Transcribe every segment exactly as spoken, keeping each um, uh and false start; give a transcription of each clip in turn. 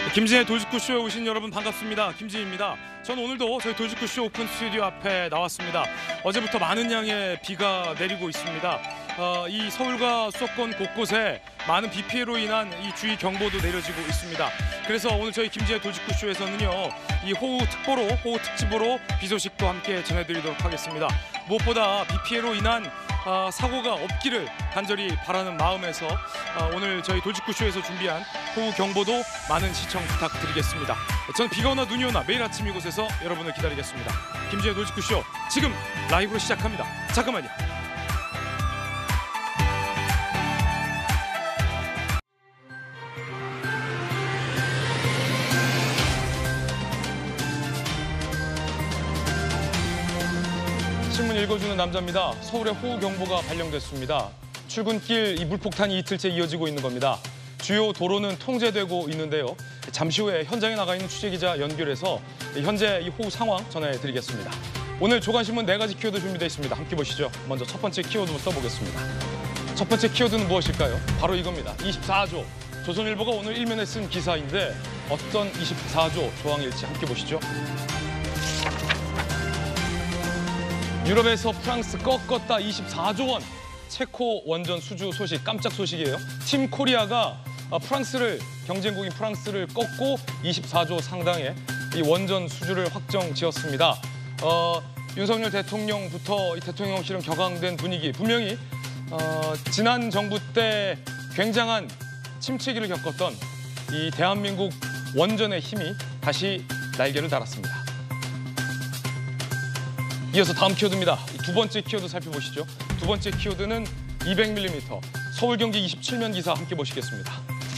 김진의 돌직구쇼에 오신 여러분 반갑습니다. 김진입니다. 전 오늘도 저희 돌직구쇼 오픈 스튜디오 앞에 나왔습니다. 어제부터 많은 양의 비가 내리고 있습니다. 어, 이 서울과 수도권 곳곳에 많은 비 피해로 인한 이 주의 경보도 내려지고 있습니다. 그래서 오늘 저희 김진의 돌직구쇼에서는요, 이 호우 특보로, 호우 특집으로 비 소식도 함께 전해드리도록 하겠습니다. 무엇보다 비 피해로 인한 어, 사고가 없기를 간절히 바라는 마음에서 어, 오늘 저희 돌직구쇼에서 준비한 호우 경보도 많은 시청 부탁드리겠습니다. 저는 비가 오나 눈이 오나 매일 아침 이곳에서 여러분을 기다리겠습니다. 김진의 돌직구쇼 지금 라이브로 시작합니다. 잠깐만요. 신문 읽어주는 남자입니다. 서울에 호우 경보가 발령됐습니다. 출근길 이 물폭탄이 이틀째 이어지고 있는 겁니다. 주요 도로는 통제되고 있는데요. 잠시 후에 현장에 나가 있는 취재기자 연결해서 현재 이 호우 상황 전해드리겠습니다. 오늘 조간신문 네 가지 키워드 준비되어 있습니다. 함께 보시죠. 먼저 첫 번째 키워드부터 보겠습니다. 첫 번째 키워드는 무엇일까요? 바로 이겁니다. 이십사 조. 조선일보가 오늘 일면에 쓴 기사인데 어떤 이십사 조 조항일지 함께 보시죠. 유럽에서 프랑스 꺾었다 이십사 조 원. 체코 원전 수주 소식, 깜짝 소식이에요. 팀 코리아가 프랑스를, 경쟁국인 프랑스를 꺾고 이십사 조 상당의 이 원전 수주를 확정지었습니다. 어, 윤석열 대통령부터 이 대통령실은 격앙된 분위기. 분명히 어, 지난 정부 때 굉장한 침체기를 겪었던 이 대한민국 원전의 힘이 다시 날개를 달았습니다. 이어서 다음 키워드입니다. 두 번째 키워드 살펴보시죠. 두 번째 키워드는 이백 밀리미터. 서울 경기 이십칠 면 기사 함께 보시겠습니다.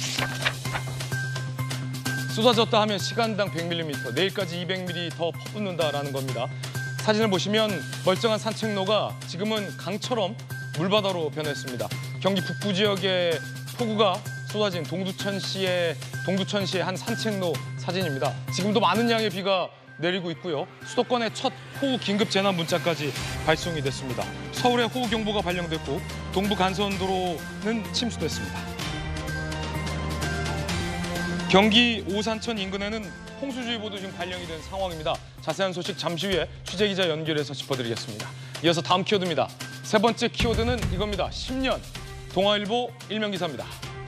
쏟아졌다 하면 시간당 백 밀리미터, 내일까지 이백 밀리미터 더 퍼붓는다라는 겁니다. 사진을 보시면 멀쩡한 산책로가 지금은 강처럼 물바다로 변했습니다. 경기 북부 지역의 폭우가 쏟아진 동두천시의 동두천시의 한 산책로 사진입니다. 지금도 많은 양의 비가 내리고 있고요. 수도권의 첫 호우 긴급 재난 문자까지 발송이 됐습니다. 서울에 호우 경보가 발령됐고 동부 간선도로는 침수됐습니다. 경기 오산천 인근에는 홍수주의보도 지금 발령이 된 상황입니다. 자세한 소식 잠시 후에 취재기자 연결해서 짚어드리겠습니다. 이어서 다음 키워드입니다. 세 번째 키워드는 이겁니다. 십 년 동아일보 일면 기사입니다.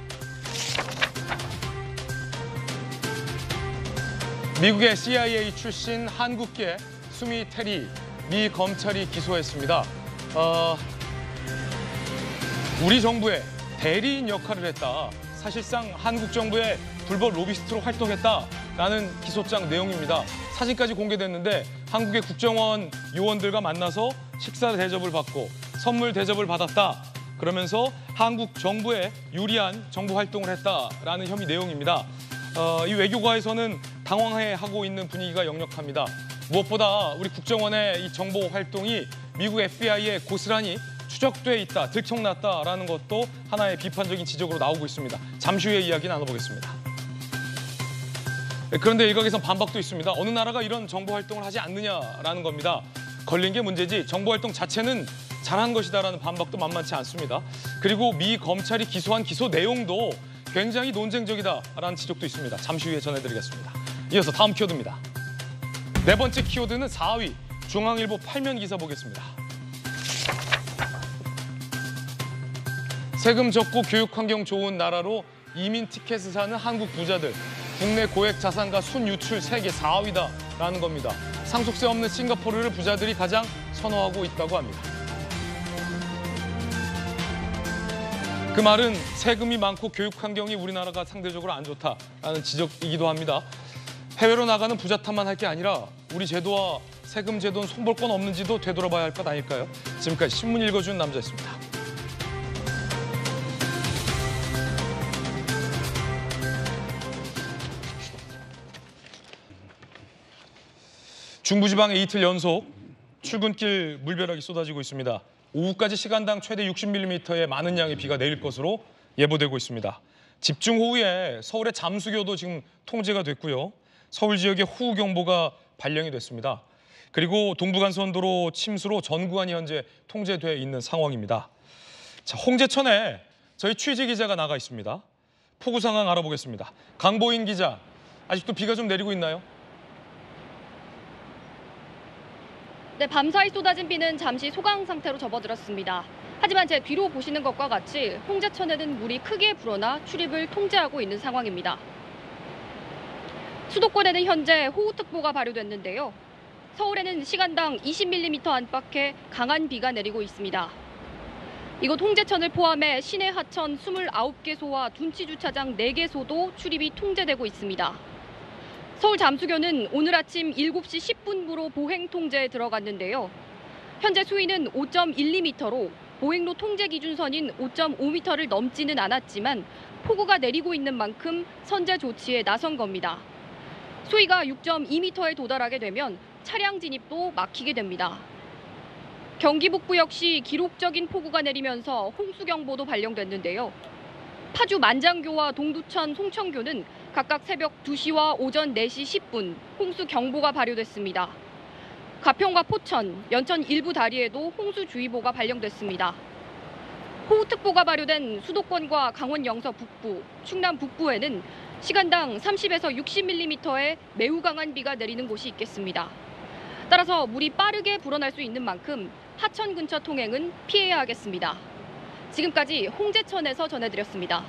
미국의 씨아이에이 출신 한국계 수미 테리 미 검찰이 기소했습니다. 어, 우리 정부의 대리인 역할을 했다. 사실상 한국 정부의 불법 로비스트로 활동했다라는 기소장 내용입니다. 사진까지 공개됐는데 한국의 국정원 요원들과 만나서 식사 대접을 받고 선물 대접을 받았다. 그러면서 한국 정부에 유리한 정부 활동을 했다라는 혐의 내용입니다. 어, 이 외교가에서는 당황해하고 있는 분위기가 역력합니다. 무엇보다 우리 국정원의 이 정보 활동이 미국 에프비아이에 고스란히 추적돼 있다, 들통났다라는 것도 하나의 비판적인 지적으로 나오고 있습니다. 잠시 후에 이야기 나눠보겠습니다. 그런데 일각에선 반박도 있습니다. 어느 나라가 이런 정보 활동을 하지 않느냐라는 겁니다. 걸린 게 문제지 정보 활동 자체는 잘한 것이다라는 반박도 만만치 않습니다. 그리고 미 검찰이 기소한 기소 내용도 굉장히 논쟁적이다라는 지적도 있습니다. 잠시 후에 전해드리겠습니다. 이어서 다음 키워드입니다. 네 번째 키워드는 사 위, 중앙일보 팔 면 기사 보겠습니다. 세금 적고 교육 환경 좋은 나라로 이민 티켓을 사는 한국 부자들. 국내 고액 자산가 순유출 세계 사 위다라는 겁니다. 상속세 없는 싱가포르를 부자들이 가장 선호하고 있다고 합니다. 그 말은 세금이 많고 교육 환경이 우리나라가 상대적으로 안 좋다라는 지적이기도 합니다. 해외로 나가는 부자 탓만 할 게 아니라 우리 제도와 세금 제도는 손볼 건 없는지도 되돌아봐야 할 것 아닐까요? 지금까지 신문 읽어주는 남자였습니다. 중부지방에 이틀 연속 출근길 물벼락이 쏟아지고 있습니다. 오후까지 시간당 최대 육십 밀리미터의 많은 양의 비가 내릴 것으로 예보되고 있습니다. 집중호우에 서울의 잠수교도 지금 통제가 됐고요. 서울 지역에 호우경보가 발령이 됐습니다. 그리고 동부간선도로 침수로 전 구간이 현재 통제돼 있는 상황입니다. 자, 홍제천에 저희 취재 기자가 나가 있습니다. 폭우 상황 알아보겠습니다. 강보인 기자, 아직도 비가 좀 내리고 있나요? 네, 밤사이 쏟아진 비는 잠시 소강 상태로 접어들었습니다. 하지만 제 뒤로 보시는 것과 같이 홍제천에는 물이 크게 불어나 출입을 통제하고 있는 상황입니다. 수도권에는 현재 호우특보가 발효됐는데요. 서울에는 시간당 이십 밀리미터 안팎의 강한 비가 내리고 있습니다. 이곳 홍제천을 포함해 시내 하천 이십구 개소와 둔치주차장 네 개소도 출입이 통제되고 있습니다. 서울 잠수교는 오늘 아침 일곱 시 십 분부로 보행 통제에 들어갔는데요. 현재 수위는 오 점 일이 미터로 보행로 통제 기준선인 오 점 오 미터를 넘지는 않았지만 폭우가 내리고 있는 만큼 선제 조치에 나선 겁니다. 수위가 육 점 이 미터에 도달하게 되면 차량 진입도 막히게 됩니다. 경기 북부 역시 기록적인 폭우가 내리면서 홍수경보도 발령됐는데요. 파주 만장교와 동두천 송천교는 각각 새벽 두 시와 오전 네 시 십 분 홍수경보가 발효됐습니다. 가평과 포천, 연천 일부 다리에도 홍수주의보가 발령됐습니다. 호우특보가 발효된 수도권과 강원 영서 북부, 충남 북부에는 시간당 삼십에서 육십 밀리미터의 매우 강한 비가 내리는 곳이 있겠습니다. 따라서 물이 빠르게 불어날 수 있는 만큼 하천 근처 통행은 피해야 하겠습니다. 지금까지 홍제천에서 전해드렸습니다.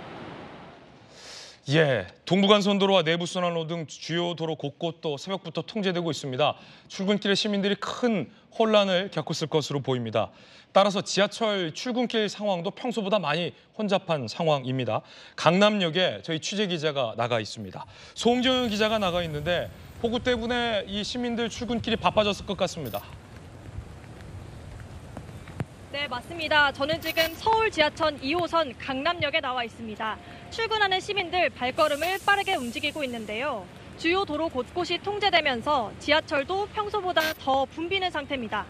예, 동부간선도로와 내부순환로 등 주요 도로 곳곳도 새벽부터 통제되고 있습니다. 출근길에 시민들이 큰 혼란을 겪었을 것으로 보입니다. 따라서 지하철 출근길 상황도 평소보다 많이 혼잡한 상황입니다. 강남역에 저희 취재기자가 나가 있습니다. 송정현 기자가 나가 있는데 폭우 때문에 이 시민들 출근길이 바빠졌을 것 같습니다. 네, 맞습니다. 저는 지금 서울 지하철 이 호선 강남역에 나와 있습니다. 출근하는 시민들 발걸음을 빠르게 움직이고 있는데요. 주요 도로 곳곳이 통제되면서 지하철도 평소보다 더 붐비는 상태입니다.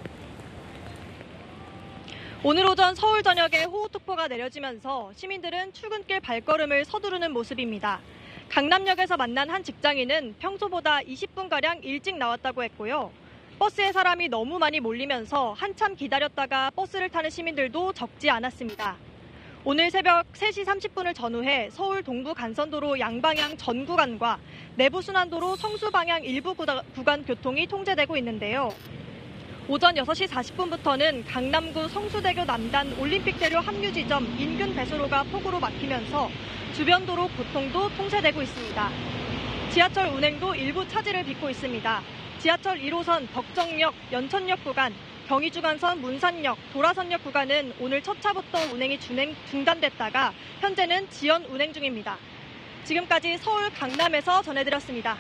오늘 오전 서울 전역에 호우특보가 내려지면서 시민들은 출근길 발걸음을 서두르는 모습입니다. 강남역에서 만난 한 직장인은 평소보다 이십 분가량 일찍 나왔다고 했고요. 버스에 사람이 너무 많이 몰리면서 한참 기다렸다가 버스를 타는 시민들도 적지 않았습니다. 오늘 새벽 세 시 삼십 분을 전후해 서울 동부 간선도로 양방향 전 구간과 내부순환도로 성수 방향 일부 구간 교통이 통제되고 있는데요. 오전 여섯 시 사십 분부터는 강남구 성수대교 남단 올림픽대로 합류 지점 인근 배수로가 폭우로 막히면서 주변 도로 교통도 통제되고 있습니다. 지하철 운행도 일부 차질을 빚고 있습니다. 지하철 일 호선 덕정역, 연천역 구간, 경의주간선 문산역, 도라선역 구간은 오늘 첫 차부터 운행이 중행, 중단됐다가 현재는 지연 운행 중입니다. 지금까지 서울 강남에서 전해드렸습니다.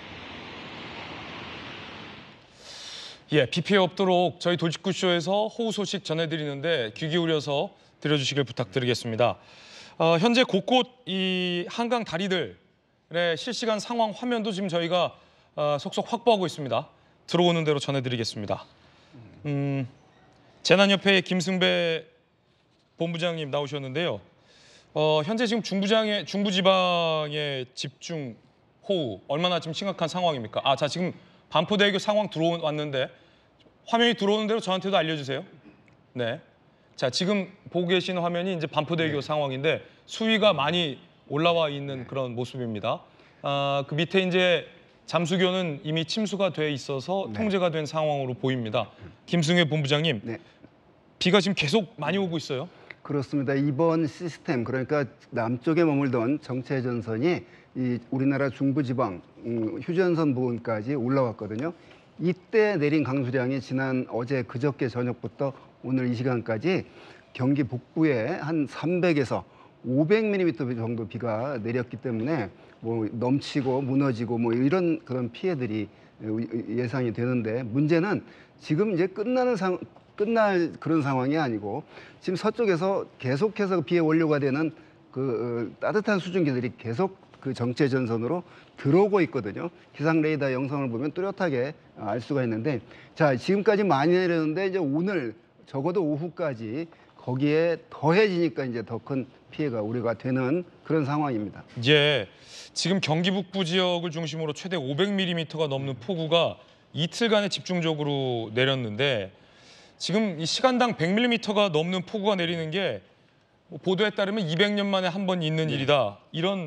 예, 비 피해 없도록 저희 돌직구쇼에서 호우 소식 전해드리는데 귀 기울여서 들어주시길 부탁드리겠습니다. 어, 현재 곳곳 이 한강 다리들의 실시간 상황 화면도 지금 저희가 어, 속속 확보하고 있습니다. 들어오는 대로 전해드리겠습니다. 음, 재난협회의 김승배 본부장님 나오셨는데요. 어, 현재 지금 중부장의, 중부지방의 집중 호우 얼마나 지금 심각한 상황입니까? 아, 자 지금 반포대교 상황 들어왔는데 화면이 들어오는 대로 저한테도 알려주세요. 네. 자 지금 보고 계시는 화면이 이제 반포대교 네. 상황인데 수위가 많이 올라와 있는 그런 모습입니다. 아, 그 밑에 이제 잠수교는 이미 침수가 돼 있어서 네. 통제가 된 상황으로 보입니다. 김승회 본부장님, 네. 비가 지금 계속 많이 오고 있어요? 그렇습니다. 이번 시스템, 그러니까 남쪽에 머물던 정체 전선이 이 우리나라 중부지방 음, 휴전선 부근까지 올라왔거든요. 이때 내린 강수량이 지난 어제 그저께 저녁부터 오늘 이 시간까지 경기 북부에 한 삼백에서 오백 밀리미터 정도 비가 내렸기 때문에 뭐 넘치고 무너지고 뭐 이런 그런 피해들이 예상이 되는데 문제는 지금 이제 끝나는 상 끝날 그런 상황이 아니고 지금 서쪽에서 계속해서 비의 원료가 되는 그 따뜻한 수증기들이 계속 그 정체 전선으로 들어오고 있거든요. 기상 레이더 영상을 보면 뚜렷하게 알 수가 있는데 자 지금까지 많이 내렸는데 이제 오늘 적어도 오후까지 거기에 더해지니까 이제 더 큰 피해가 우려가 되는 그런 상황입니다. 예, 지금 경기 북부 지역을 중심으로 최대 오백 밀리미터가 넘는 폭우가 이틀간에 집중적으로 내렸는데 지금 이 시간당 백 밀리미터가 넘는 폭우가 내리는 게 보도에 따르면 이백 년 만에 한 번 있는 네. 일이다. 이런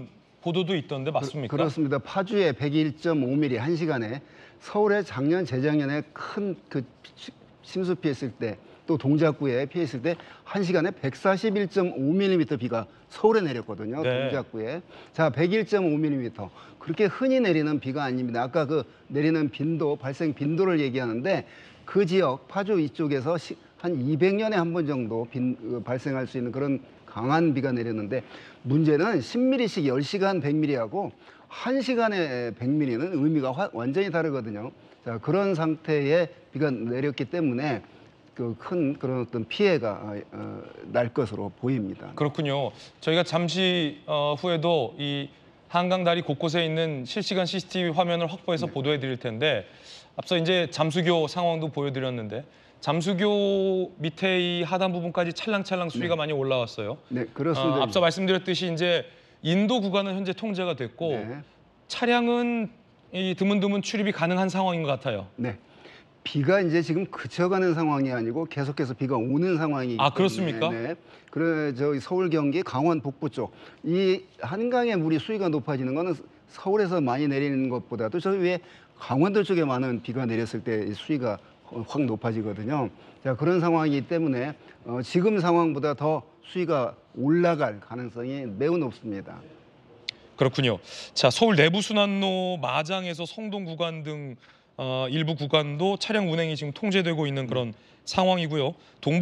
보도도 있던데 맞습니까? 그렇습니다. 파주에 백일 점 오 밀리미터 한 시간에 서울에 작년 재작년에 큰 그 침수 피했을 때 또 동작구에 피했을 때 한 시간에 백사십일 점 오 밀리미터 비가 서울에 내렸거든요. 네. 동작구에. 자, 백일 점 오 밀리미터. 그렇게 흔히 내리는 비가 아닙니다. 아까 그 내리는 빈도, 발생 빈도를 얘기하는데 그 지역 파주 이쪽에서 시, 한 이백 년에 한 번 정도 빈, 어, 발생할 수 있는 그런 강한 비가 내렸는데 문제는 십 밀리미터씩 열 시간 백 밀리미터하고 한 시간에 백 밀리미터는 의미가 화, 완전히 다르거든요. 자, 그런 상태의 비가 내렸기 때문에 그 큰 그런 어떤 피해가 어, 날 것으로 보입니다. 그렇군요. 저희가 잠시 어, 후에도 이 한강 다리 곳곳에 있는 실시간 씨씨티비 화면을 확보해서 네. 보도해 드릴 텐데 앞서 이제 잠수교 상황도 보여드렸는데 잠수교 밑에 이 하단 부분까지 찰랑찰랑 수위가 네. 많이 올라왔어요. 네, 그렇습니다. 어, 앞서 말씀드렸듯이 이제 인도 구간은 현재 통제가 됐고 네. 차량은 이 드문드문 출입이 가능한 상황인 것 같아요. 네. 비가 이제 지금 그쳐가는 상황이 아니고 계속해서 비가 오는 상황이기 때문에. 아, 그렇습니까? 네. 그래 저기 서울, 경기, 강원 북부 쪽 이 한강의 물이 수위가 높아지는 거는 서울에서 많이 내리는 것보다도 저 위에 강원도 쪽에 많은 비가 내렸을 때 수위가 확 높아지거든요. 자, 그런 상황이기 때문에 어, 지금 상황보다 더 수위가 올라갈 가능성이 매우 높습니다. 그렇군요. 자, 서울 내부순환로 마장에서 성동 구간 등 어, 일부 구간도 차량 운행이 지금 통제되고 있는 그런 음. 상황이고요.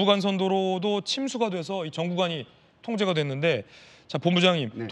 동부간선도로도 침수가 돼서 이 전 구간이 통제가 됐는데, 자 본부장님, 네.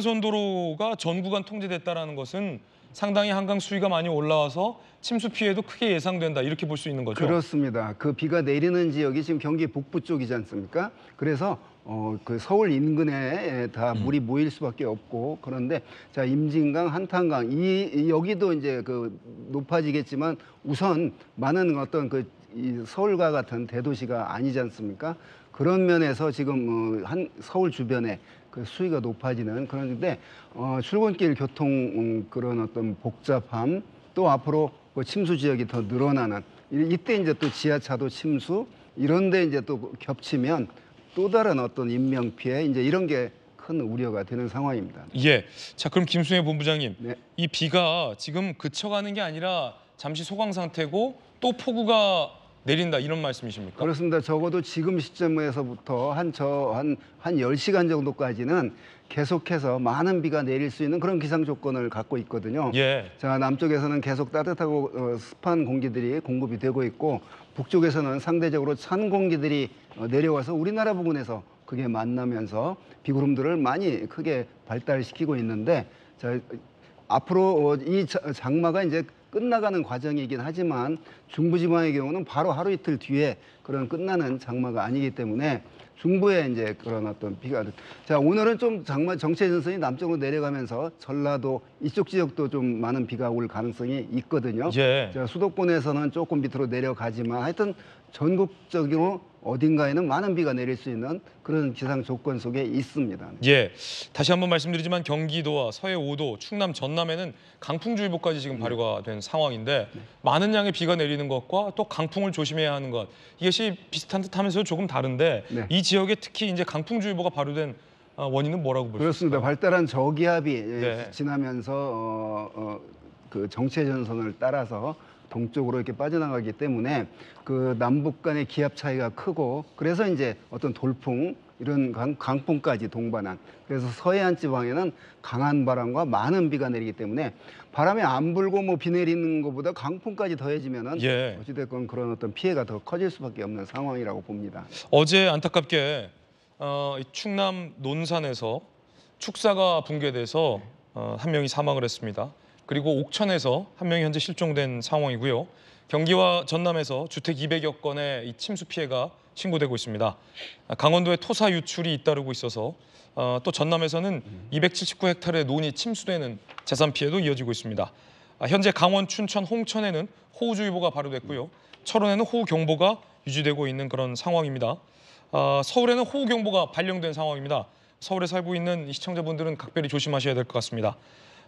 동부간선도로가 전 구간 통제됐다라는 것은 상당히 한강 수위가 많이 올라와서 침수 피해도 크게 예상된다 이렇게 볼 수 있는 거죠? 그렇습니다. 그 비가 내리는 지역이 지금 경기 북부 쪽이지 않습니까? 그래서 어, 그 서울 인근에 다 물이 음. 모일 수밖에 없고 그런데 자 임진강, 한탄강 이, 이 여기도 이제 그 높아지겠지만 우선 많은 어떤 그 이 서울과 같은 대도시가 아니지 않습니까? 그런 면에서 지금 어, 한 서울 주변에 그 수위가 높아지는 그런데 어, 출근길 교통 음, 그런 어떤 복잡함 또 앞으로 그 침수 지역이 더 늘어나는 이때 이제 또 지하차도 침수 이런데 이제 또 겹치면 또 다른 어떤 인명 피해 이제 이런 게 큰 우려가 되는 상황입니다. 예. 자 그럼 김순애 본부장님, 네. 이 비가 지금 그쳐가는 게 아니라 잠시 소강 상태고 또 폭우가 내린다 이런 말씀이십니까? 그렇습니다. 적어도 지금 시점에서부터 한 저 한 한 열 시간 정도까지는 계속해서 많은 비가 내릴 수 있는 그런 기상 조건을 갖고 있거든요. 예. 자, 남쪽에서는 계속 따뜻하고 어, 습한 공기들이 공급이 되고 있고 북쪽에서는 상대적으로 찬 공기들이 어, 내려와서 우리나라 부근에서 그게 만나면서 비구름들을 많이 크게 발달시키고 있는데 자, 앞으로 어, 이 장마가 이제 끝나가는 과정이긴 하지만 중부지방의 경우는 바로 하루 이틀 뒤에 그런 끝나는 장마가 아니기 때문에 중부에 이제 그런 어떤 비가 자 오늘은 좀 장마 정체 전선이 남쪽으로 내려가면서 전라도 이쪽 지역도 좀 많은 비가 올 가능성이 있거든요. 예. 자, 수도권에서는 조금 밑으로 내려가지만 하여튼 전국적으로 어딘가에는 많은 비가 내릴 수 있는 그런 기상 조건 속에 있습니다. 예, 다시 한번 말씀드리지만 경기도와 서해 오 도, 충남 전남에는 강풍주의보까지 지금 발효가 된 상황인데 네. 많은 양의 비가 내리는 것과 또 강풍을 조심해야 하는 것 이것이 비슷한 듯하면서 조금 다른데 네. 이 지역에 특히 이제 강풍주의보가 발효된 원인은 뭐라고 볼 수 있을까요? 그렇습니다. 발달한 저기압이 네. 지나면서 어, 어, 그 정체전선을 따라서 동쪽으로 이렇게 빠져나가기 때문에 그 남북 간의 기압 차이가 크고 그래서 이제 어떤 돌풍 이런 강, 강풍까지 동반한 그래서 서해안 지방에는 강한 바람과 많은 비가 내리기 때문에 바람이 안 불고 뭐 비 내리는 것보다 강풍까지 더해지면은 예. 어찌됐건 그런 어떤 피해가 더 커질 수밖에 없는 상황이라고 봅니다. 어제 안타깝게 어, 충남 논산에서 축사가 붕괴돼서 어, 한 명이 사망을 했습니다. 그리고 옥천에서 한 명이 현재 실종된 상황이고요. 경기와 전남에서 주택 이백여 건의 이 침수 피해가 신고되고 있습니다. 강원도에 토사 유출이 잇따르고 있어서 어, 또 전남에서는 이백칠십구 헥타르의 논이 침수되는 재산 피해도 이어지고 있습니다. 아, 현재 강원, 춘천, 홍천에는 호우주의보가 발효됐고요. 철원에는 호우경보가 유지되고 있는 그런 상황입니다. 아, 서울에는 호우경보가 발령된 상황입니다. 서울에 살고 있는 시청자분들은 각별히 조심하셔야 될 것 같습니다.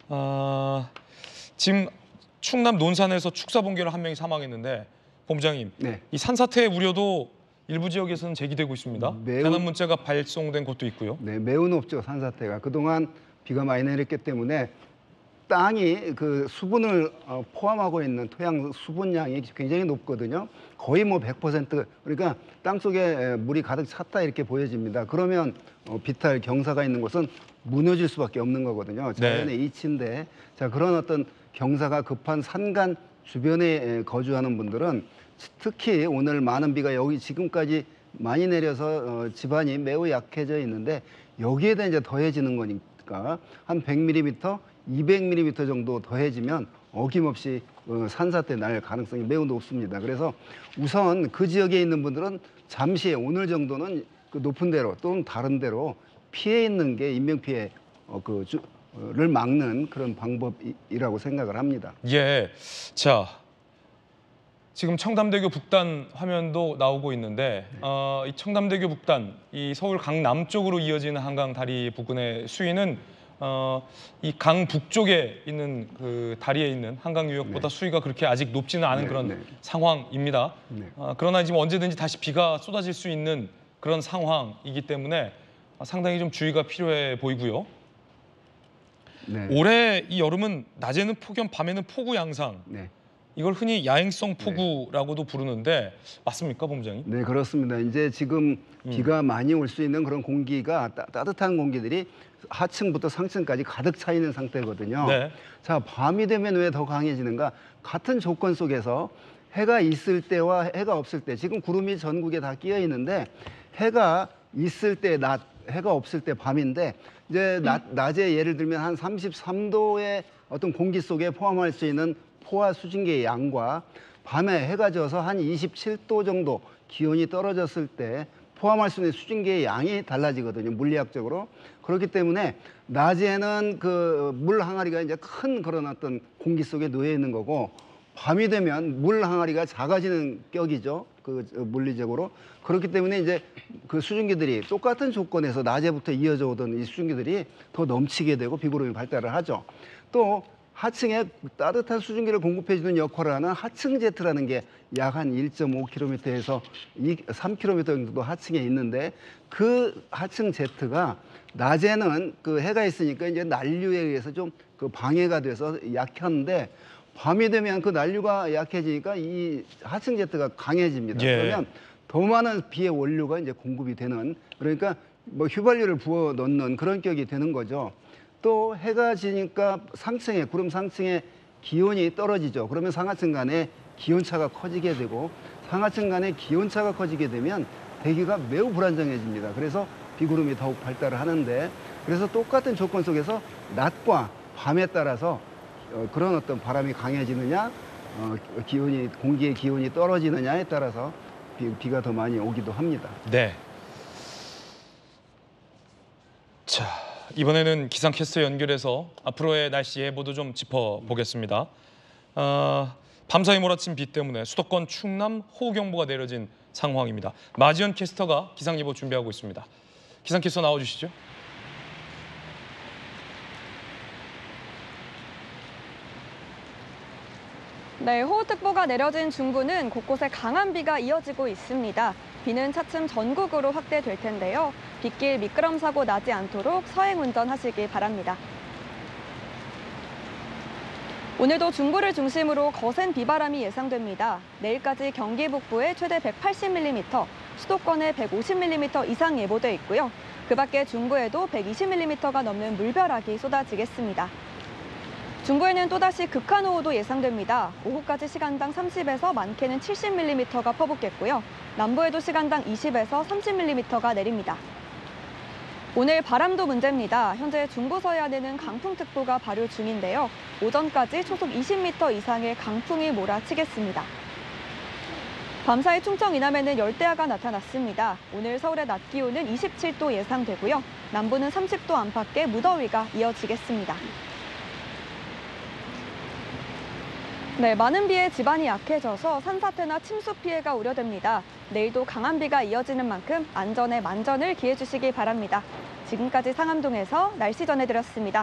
아, 지금 충남 논산에서 축사 붕괴로 한 명이 사망했는데 본부장님, 네. 이 산사태의 우려도 일부 지역에서는 제기되고 있습니다. 매우, 재난 문자가 발송된 곳도 있고요. 네, 매우 높죠 산사태가. 그동안 비가 많이 내렸기 때문에 땅이 그 수분을 어, 포함하고 있는 토양 수분량이 굉장히 높거든요. 거의 뭐 백 퍼센트, 그러니까 땅 속에 물이 가득 찼다 이렇게 보여집니다. 그러면 어, 비탈 경사가 있는 곳은 무너질 수밖에 없는 거거든요. 자연의 네. 이치인데, 자 그런 어떤 경사가 급한 산간 주변에 거주하는 분들은 특히 오늘 많은 비가 여기 지금까지 많이 내려서 어, 집안이 매우 약해져 있는데 여기에다 이제 더해지는 거니까 한 백 밀리미터, 이백 밀리미터 정도 더해지면 어김없이 어, 산사태 날 가능성이 매우 높습니다. 그래서 우선 그 지역에 있는 분들은 잠시 오늘 정도는 그 높은 데로 또는 다른 데로 피해 있는 게 인명피해 어, 그 주, 를 막는 그런 방법이라고 생각을 합니다. 예, 자 지금 청담대교 북단 화면도 나오고 있는데 어, 이 청담대교 북단, 이 서울 강남쪽으로 이어지는 한강 다리 부근의 수위는 어, 이 강 북쪽에 있는 그 다리에 있는 한강 유역보다 네. 수위가 그렇게 아직 높지는 않은 네, 그 네. 상황입니다. 네. 어, 그러나 지금 언제든지 다시 비가 쏟아질 수 있는 그런 상황이기 때문에 상당히 좀 주의가 필요해 보이고요. 네. 올해 이 여름은 낮에는 폭염, 밤에는 폭우 양상. 네. 이걸 흔히 야행성 폭우라고도 네. 부르는데 맞습니까, 본부장님? 네, 그렇습니다. 이제 지금 음. 비가 많이 올 수 있는 그런 공기가 따, 따뜻한 공기들이 하층부터 상층까지 가득 차 있는 상태거든요. 네. 자, 밤이 되면 왜 더 강해지는가? 같은 조건 속에서 해가 있을 때와 해가 없을 때, 지금 구름이 전국에 다 끼어 있는데 해가 있을 때 낮, 해가 없을 때 밤인데 이제 낮, 낮에 예를 들면 한 삼십삼 도의 어떤 공기 속에 포함할 수 있는 포화 수증기의 양과 밤에 해가 져서 한 이십칠 도 정도 기온이 떨어졌을 때 포함할 수 있는 수증기의 양이 달라지거든요, 물리학적으로. 그렇기 때문에 낮에는 그 물 항아리가 이제 큰 그런 어떤 공기 속에 놓여 있는 거고, 밤이 되면 물 항아리가 작아지는 격이죠, 그 물리적으로. 그렇기 때문에 이제 그 수증기들이 똑같은 조건에서 낮에부터 이어져 오던 이 수증기들이 더 넘치게 되고 비구름이 발달을 하죠. 또 하층에 따뜻한 수증기를 공급해주는 역할을 하는 하층 제트라는 게 약 한 일 점 오 킬로미터에서 삼 킬로미터 정도 하층에 있는데, 그 하층 제트가 낮에는 그 해가 있으니까 이제 난류에 의해서 좀 그 방해가 돼서 약한데, 밤이 되면 그 난류가 약해지니까 이 하층 제트가 강해집니다. 예. 그러면 더 많은 비의 원료가 이제 공급이 되는, 그러니까 뭐 휘발유를 부어 넣는 그런 격이 되는 거죠. 또 해가 지니까 상층에, 구름 상층에 기온이 떨어지죠. 그러면 상하층 간에 기온차가 커지게 되고, 상하층 간에 기온차가 커지게 되면 대기가 매우 불안정해집니다. 그래서 비구름이 더욱 발달을 하는데, 그래서 똑같은 조건 속에서 낮과 밤에 따라서 어, 그런 어떤 바람이 강해지느냐, 어, 기온이, 공기의 기온이 떨어지느냐에 따라서 비, 비가 더 많이 오기도 합니다. 네. 자, 이번에는 기상캐스터 연결해서 앞으로의 날씨 예보도 좀 짚어보겠습니다. 어, 밤사이 몰아친 비 때문에 수도권 충남 호우경보가 내려진 상황입니다. 마지연 캐스터가 기상예보 준비하고 있습니다. 기상캐스터 나와주시죠. 네, 호우특보가 내려진 중부는 곳곳에 강한 비가 이어지고 있습니다. 비는 차츰 전국으로 확대될 텐데요. 빗길 미끄럼 사고 나지 않도록 서행 운전하시기 바랍니다. 오늘도 중부를 중심으로 거센 비바람이 예상됩니다. 내일까지 경기 북부에 최대 백팔십 밀리미터, 수도권에 백오십 밀리미터 이상 예보돼 있고요. 그 밖에 중부에도 백이십 밀리미터가 넘는 물벼락이 쏟아지겠습니다. 중부에는 또다시 극한호우도 예상됩니다. 오후까지 시간당 삼십에서 많게는 칠십 밀리미터가 퍼붓겠고요. 남부에도 시간당 이십에서 삼십 밀리미터가 내립니다. 오늘 바람도 문제입니다. 현재 중부 서해안에는 강풍특보가 발효 중인데요. 오전까지 초속 이십 미터 이상의 강풍이 몰아치겠습니다. 밤사이 충청 이남에는 열대야가 나타났습니다. 오늘 서울의 낮 기온은 이십칠 도 예상되고요. 남부는 삼십 도 안팎의 무더위가 이어지겠습니다. 네, 많은 비에 집안이 약해져서 산사태나 침수 피해가 우려됩니다. 내일도 강한 비가 이어지는 만큼 안전에 만전을 기해 주시기 바랍니다. 지금까지 상암동에서 날씨 전해드렸습니다.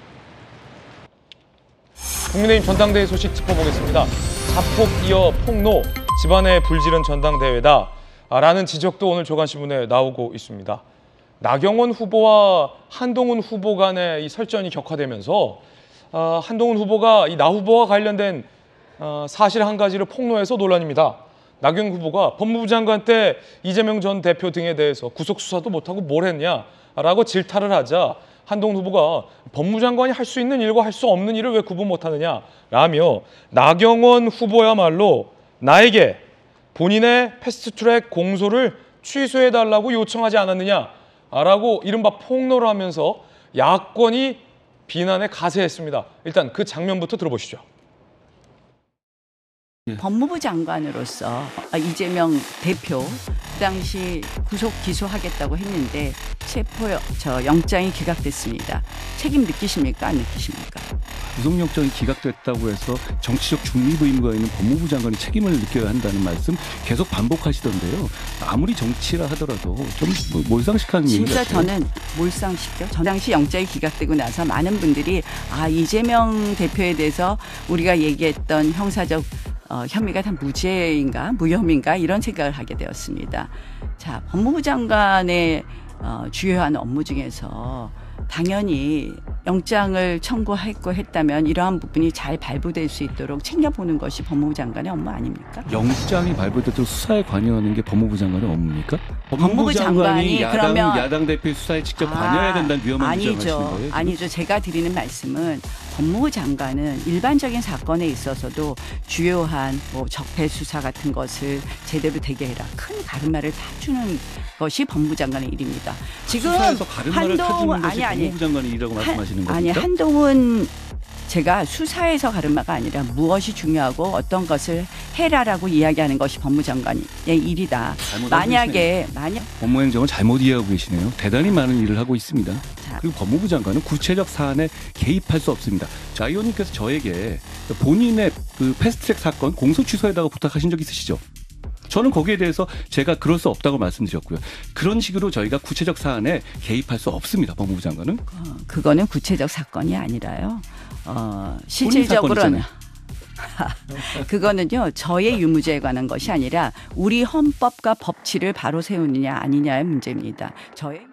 국민의힘 전당대회 소식 짚어보겠습니다. 자폭 이어 폭로, 집안에 불지른 전당대회다 라는 지적도 오늘 조간신문에 나오고 있습니다. 나경원 후보와 한동훈 후보 간의 이 설전이 격화되면서 어, 한동훈 후보가 이 나 후보와 관련된 어, 사실 한 가지를 폭로해서 논란입니다. 나경원 후보가 법무부 장관 때 이재명 전 대표 등에 대해서 구속 수사도 못하고 뭘 했냐라고 질타를 하자 한동훈 후보가 법무부 장관이 할 수 있는 일과 할 수 없는 일을 왜 구분 못하느냐라며 나경원 후보야말로 나에게 본인의 패스트트랙 공소를 취소해달라고 요청하지 않았느냐라고 이른바 폭로를 하면서 야권이 비난에 가세했습니다. 일단 그 장면부터 들어보시죠. 법무부 장관으로서 이재명 대표 그 당시 구속 기소하겠다고 했는데 체포 저 영장이 기각됐습니다. 책임 느끼십니까? 안 느끼십니까? 구속영장이 기각됐다고 해서 정치적 중립 의무가 있는 법무부 장관이 책임을 느껴야 한다는 말씀 계속 반복하시던데요. 아무리 정치라 하더라도 좀 몰상식한 얘기 진짜 같아요. 저는 몰상식이요. 저 당시 영장이 기각되고 나서 많은 분들이 아 이재명 대표에 대해서 우리가 얘기했던 형사적 어, 혐의가 다 무죄인가 무혐의인가 이런 생각을 하게 되었습니다. 자, 법무부 장관의 어, 주요한 업무 중에서 당연히 영장을 청구했고 했다면 이러한 부분이 잘 발부될 수 있도록 챙겨보는 것이 법무부 장관의 업무 아닙니까? 영장이 발부돼도 수사에 관여하는 게 법무부 장관의 업무입니까? 법무부 장관이 야당, 그러면 야당 대표의 수사에 직접 아, 관여해야 된다는 위험한 주장을 하시는 아니죠. 거예요? 아니죠. 제가 드리는 말씀은 법무부 장관은 일반적인 사건에 있어서도 주요한 뭐 적폐 수사 같은 것을 제대로 되게 해라. 큰 가르마를 타주는 것이 법무부 장관의 일입니다. 지금 수사에서 가르마를 타주는 한동훈 것이 아니 아니 법무부 장관의 일이라고 말씀하시는 한, 아니 겁니까? 한동훈 제가 수사에서 가르마가 아니라 무엇이 중요하고 어떤 것을 해라라고 이야기하는 것이 법무부 장관의 일이다. 잘못하고 만약에 만약 법무행정을 잘못 이해하고 계시네요. 대단히 많은 일을 하고 있습니다. 자. 그리고 법무부 장관은 구체적 사안에 개입할 수 없습니다. 자, 의원님께서 저에게 본인의 그 패스트트랙 사건 공소 취소에다가 부탁하신 적 있으시죠? 저는 거기에 대해서 제가 그럴 수 없다고 말씀드렸고요. 그런 식으로 저희가 구체적 사안에 개입할 수 없습니다. 법무부 장관은. 어, 그거는 구체적 사건이 아니라요. 어, 실질적으로는 그거는요. 저의 유무죄에 관한 것이 아니라 우리 헌법과 법치를 바로 세우느냐 아니냐의 문제입니다. 저의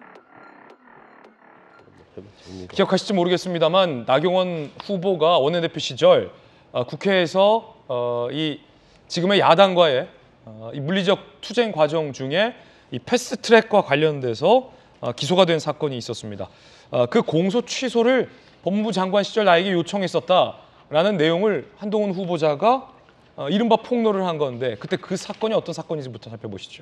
기억하실지 모르겠습니다만 나경원 후보가 원내대표 시절 어, 국회에서 어, 이 지금의 야당과의 어, 이 물리적 투쟁 과정 중에 이 패스트트랙과 관련돼서 어, 기소가 된 사건이 있었습니다. 어, 그 공소 취소를 법무부 장관 시절 나에게 요청했었다라는 내용을 한동훈 후보자가 어, 이른바 폭로를 한 건데 그때 그 사건이 어떤 사건인지부터 살펴보시죠.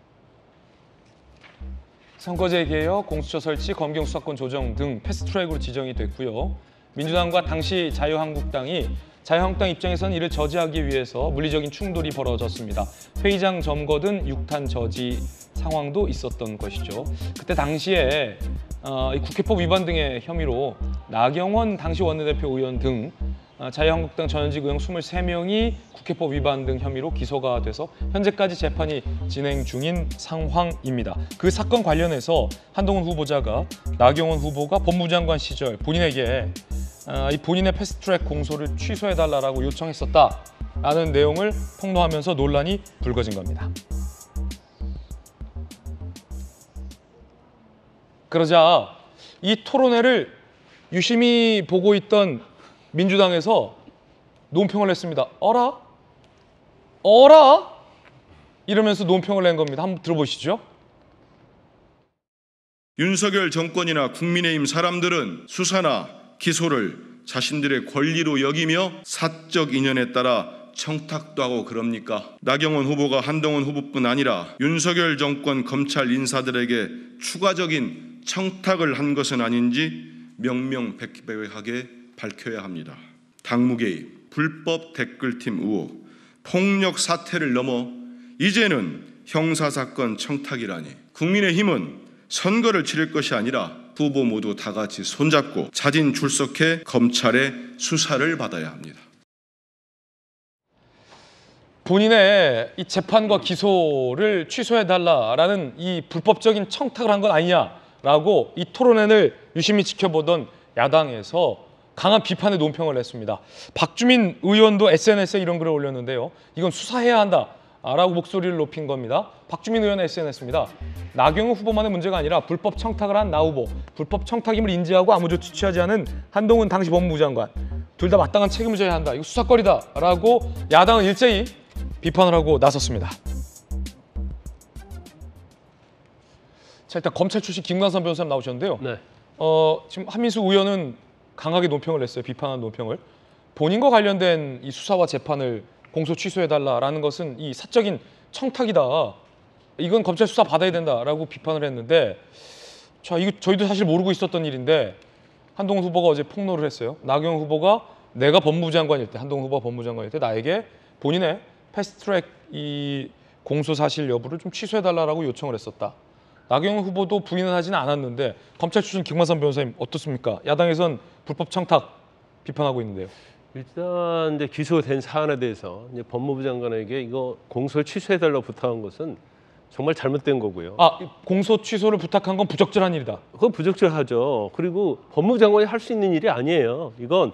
선거제 개혁, 공수처 설치, 검경 수사권 조정 등 패스트트랙으로 지정이 됐고요. 민주당과 당시 자유한국당이 자유한국당 입장에서는 이를 저지하기 위해서 물리적인 충돌이 벌어졌습니다. 회의장 점거 등 육탄 저지 상황도 있었던 것이죠. 그때 당시에 어, 국회법 위반 등의 혐의로 나경원 당시 원내대표 의원 등 어, 자유한국당 전현직 의원 이십삼 명이 국회법 위반 등 혐의로 기소가 돼서 현재까지 재판이 진행 중인 상황입니다. 그 사건 관련해서 한동훈 후보자가 나경원 후보가 법무부 장관 시절 본인에게 어, 이 본인의 패스트트랙 공소를 취소해달라고 요청했었다라는 내용을 폭로하면서 논란이 불거진 겁니다. 그러자 이 토론회를 유심히 보고 있던 민주당에서 논평을 냈습니다. 어라? 어라? 이러면서 논평을 낸 겁니다. 한번 들어보시죠. 윤석열 정권이나 국민의힘 사람들은 수사나 기소를 자신들의 권리로 여기며 사적 인연에 따라 청탁도 하고 그럽니까? 나경원 후보가 한동훈 후보뿐 아니라 윤석열 정권 검찰 인사들에게 추가적인 청탁을 한 것은 아닌지 명명백백하게 밝혀야 합니다. 당무 개입, 불법 댓글팀 의혹, 폭력 사태를 넘어 이제는 형사사건 청탁이라니. 국민의힘은 선거를 치를 것이 아니라 후보 모두 다 같이 손잡고 자진 출석해 검찰의 수사를 받아야 합니다. 본인의 이 재판과 기소를 취소해달라라는 이 불법적인 청탁을 한 건 아니냐라고 이 토론회를 유심히 지켜보던 야당에서 강한 비판의 논평을 냈습니다. 박주민 의원도 에스엔에스에 이런 글을 올렸는데요. 이건 수사해야 한다. 라고 목소리를 높인 겁니다. 박주민 의원의 에스엔에스입니다. 나경원 후보만의 문제가 아니라 불법 청탁을 한 나 후보, 불법 청탁임을 인지하고 아무 조치 취하지 않은 한동훈 당시 법무부 장관, 둘 다 마땅한 책임을 져야 한다. 이거 수사거리다라고 야당은 일제히 비판을 하고 나섰습니다. 자, 일단 검찰 출신 김광선 변호사님 나오셨는데요. 네. 어, 지금 한민수 의원은 강하게 논평을 냈어요. 비판한 논평을. 본인과 관련된 이 수사와 재판을 공소 취소해달라라는 것은 이 사적인 청탁이다. 이건 검찰 수사 받아야 된다라고 비판을 했는데, 자, 이거 저희도 사실 모르고 있었던 일인데 한동훈 후보가 어제 폭로를 했어요. 나경원 후보가 내가 법무부 장관일 때, 한동훈 후보가 법무부 장관일 때 나에게 본인의 패스트트랙 이 공소 사실 여부를 좀 취소해달라고 요청을 했었다. 나경원 후보도 부인은 하지는 않았는데 검찰 출신 김광선 변호사님 어떻습니까? 야당에선 불법 청탁 비판하고 있는데요. 일단 이제 기소된 사안에 대해서 이제 법무부 장관에게 이거 공소를 취소해달라고 부탁한 것은 정말 잘못된 거고요. 아, 공소 취소를 부탁한 건 부적절한 일이다. 그건 부적절하죠. 그리고 법무부 장관이 할 수 있는 일이 아니에요. 이건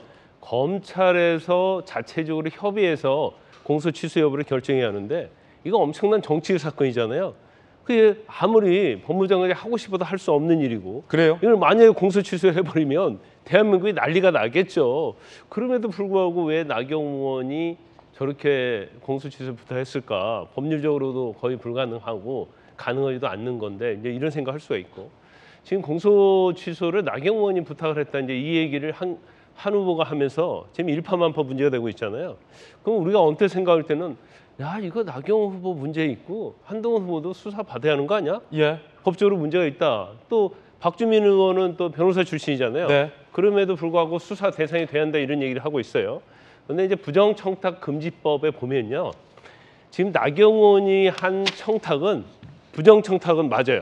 검찰에서 자체적으로 협의해서 공소 취소 여부를 결정해야 하는데 이거 엄청난 정치의 사건이잖아요. 그게 아무리 법무부 장관이 하고 싶어도 할 수 없는 일이고. 그래요? 이걸 만약에 공소 취소해버리면 대한민국이 난리가 나겠죠. 그럼에도 불구하고 왜 나경원 의원이 저렇게 공소 취소 부탁했을까? 법률적으로도 거의 불가능하고 가능하지도 않는 건데 이제 이런 생각할 수가 있고 지금 공소 취소를 나경원 의원이 부탁을 했다 이제 이 얘기를 한, 한 후보가 하면서 지금 일파만파 문제가 되고 있잖아요. 그럼 우리가 언뜻 생각할 때는 야 이거 나경원 후보 문제 있고 한동훈 후보도 수사 받아야 하는 거 아니야? 예. 법적으로 문제가 있다. 또 박주민 의원은 또 변호사 출신이잖아요. 네. 그럼에도 불구하고 수사 대상이 돼야 한다 이런 얘기를 하고 있어요. 그런데 이제 부정청탁금지법에 보면요. 지금 나경원이 한 청탁은 부정청탁은 맞아요.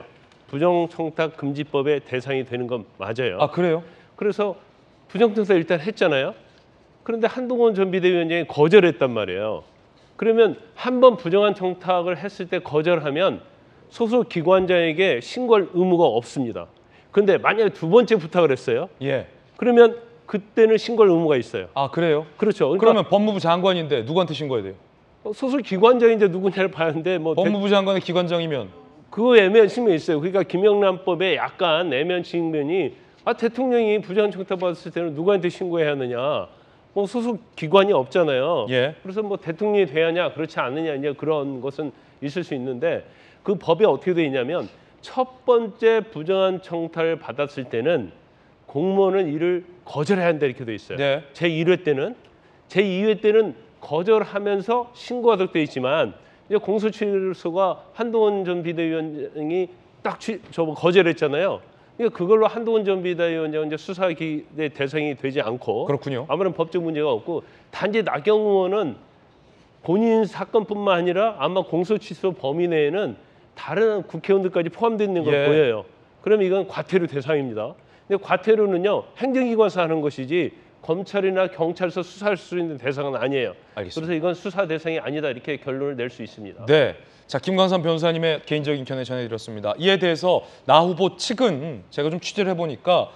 부정청탁금지법의 대상이 되는 건 맞아요. 아, 그래요? 그래서 부정청탁 일단 했잖아요. 그런데 한동훈 전 비대위원장이 거절했단 말이에요. 그러면 한 번 부정한 청탁을 했을 때 거절하면 소속 기관장에게 신고할 의무가 없습니다. 그런데 만약에 두 번째 부탁을 했어요. 예. 그러면 그때는 신고할 의무가 있어요. 아, 그래요? 그렇죠. 그러니까 그러면 법무부 장관인데 누구한테 신고해야 돼요? 소속 기관장인데 누구냐를 봐야 하는데 뭐 법무부 장관의 기관장이면 그거 애매한 측면이 있어요. 그러니까 김영란법에 약간 애매한 측면이 아 대통령이 부정한 청탁 받았을 때는 누구한테 신고해야 하느냐. 뭐 소속 기관이 없잖아요. 예. 그래서 뭐 대통령이 돼야 하냐 그렇지 않느냐 이제 그런 것은 있을 수 있는데 그 법에 어떻게 돼 있냐면 첫 번째 부정한 청탁을 받았을 때는 공무원은 이를 거절해야 한다 이렇게 돼 있어요. 네. 제일 회 때는 제이 회 때는 거절하면서 신고하도록 돼 있지만 이제 공소 취소가 한동훈 전 비대위원장이 딱 취, 저 거절했잖아요. 그러니까 그걸로 한동훈 전 비대위원장은 이제 수사의 대상이 되지 않고 그렇군요. 아무런 법적 문제가 없고 단지 나경원 의원은 본인 사건뿐만 아니라 아마 공소 취소 범위 내에는 다른 국회의원들까지 포함되어 있는 걸 예. 보여요. 그럼 이건 과태료 대상입니다. 근데 과태료는요 행정기관에서 하는 것이지 검찰이나 경찰에서 수사할 수 있는 대상은 아니에요. 알겠습니다. 그래서 이건 수사 대상이 아니다 이렇게 결론을 낼 수 있습니다. 네. 자, 김광선 변호사님의 개인적인 견해 전해드렸습니다. 이에 대해서 나 후보 측은 제가 좀 취재를 해보니까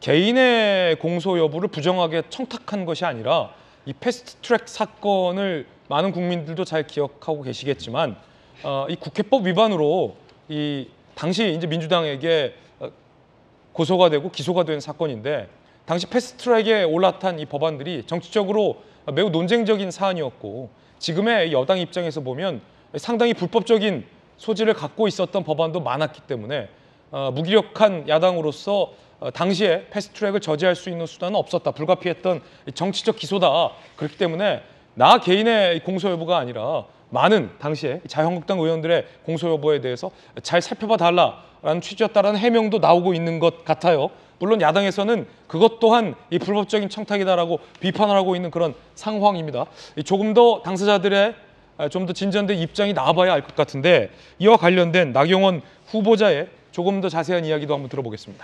개인의 공소 여부를 부정하게 청탁한 것이 아니라 이 패스트트랙 사건을 많은 국민들도 잘 기억하고 계시겠지만 어, 이 국회법 위반으로 이 당시 이제 민주당에게 어, 고소가 되고 기소가 된 사건인데 당시 패스트트랙에 올라탄 이 법안들이 정치적으로 매우 논쟁적인 사안이었고 지금의 여당 입장에서 보면 상당히 불법적인 소지를 갖고 있었던 법안도 많았기 때문에 어, 무기력한 야당으로서 어, 당시에 패스트트랙을 저지할 수 있는 수단은 없었다. 불가피했던 정치적 기소다. 그렇기 때문에 나 개인의 공소 여부가 아니라 많은 당시에 자유한국당 의원들의 공소 여부에 대해서 잘 살펴봐 달라라는 취지였다라는 해명도 나오고 있는 것 같아요. 물론 야당에서는 그것 또한 이 불법적인 청탁이다라고 비판을 하고 있는 그런 상황입니다. 조금 더 당사자들의 좀 더 진전된 입장이 나와봐야 알 것 같은데 이와 관련된 나경원 후보자의 조금 더 자세한 이야기도 한번 들어보겠습니다.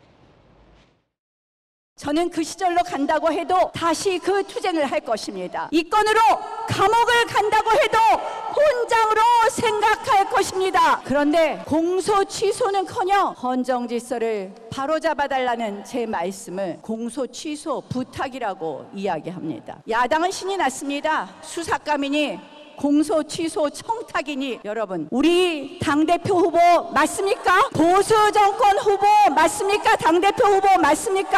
저는 그 시절로 간다고 해도 다시 그 투쟁을 할 것입니다. 이 건으로 감옥을 간다고 해도 혼장으로 생각할 것입니다. 그런데 공소 취소는커녕 헌정 질서를 바로잡아달라는 제 말씀을 공소 취소 부탁이라고 이야기합니다. 야당은 신이 났습니다. 수사감이니 공소 취소 청탁이니 여러분 우리 당대표 후보 맞습니까? 보수 정권 후보 맞습니까? 당대표 후보 맞습니까?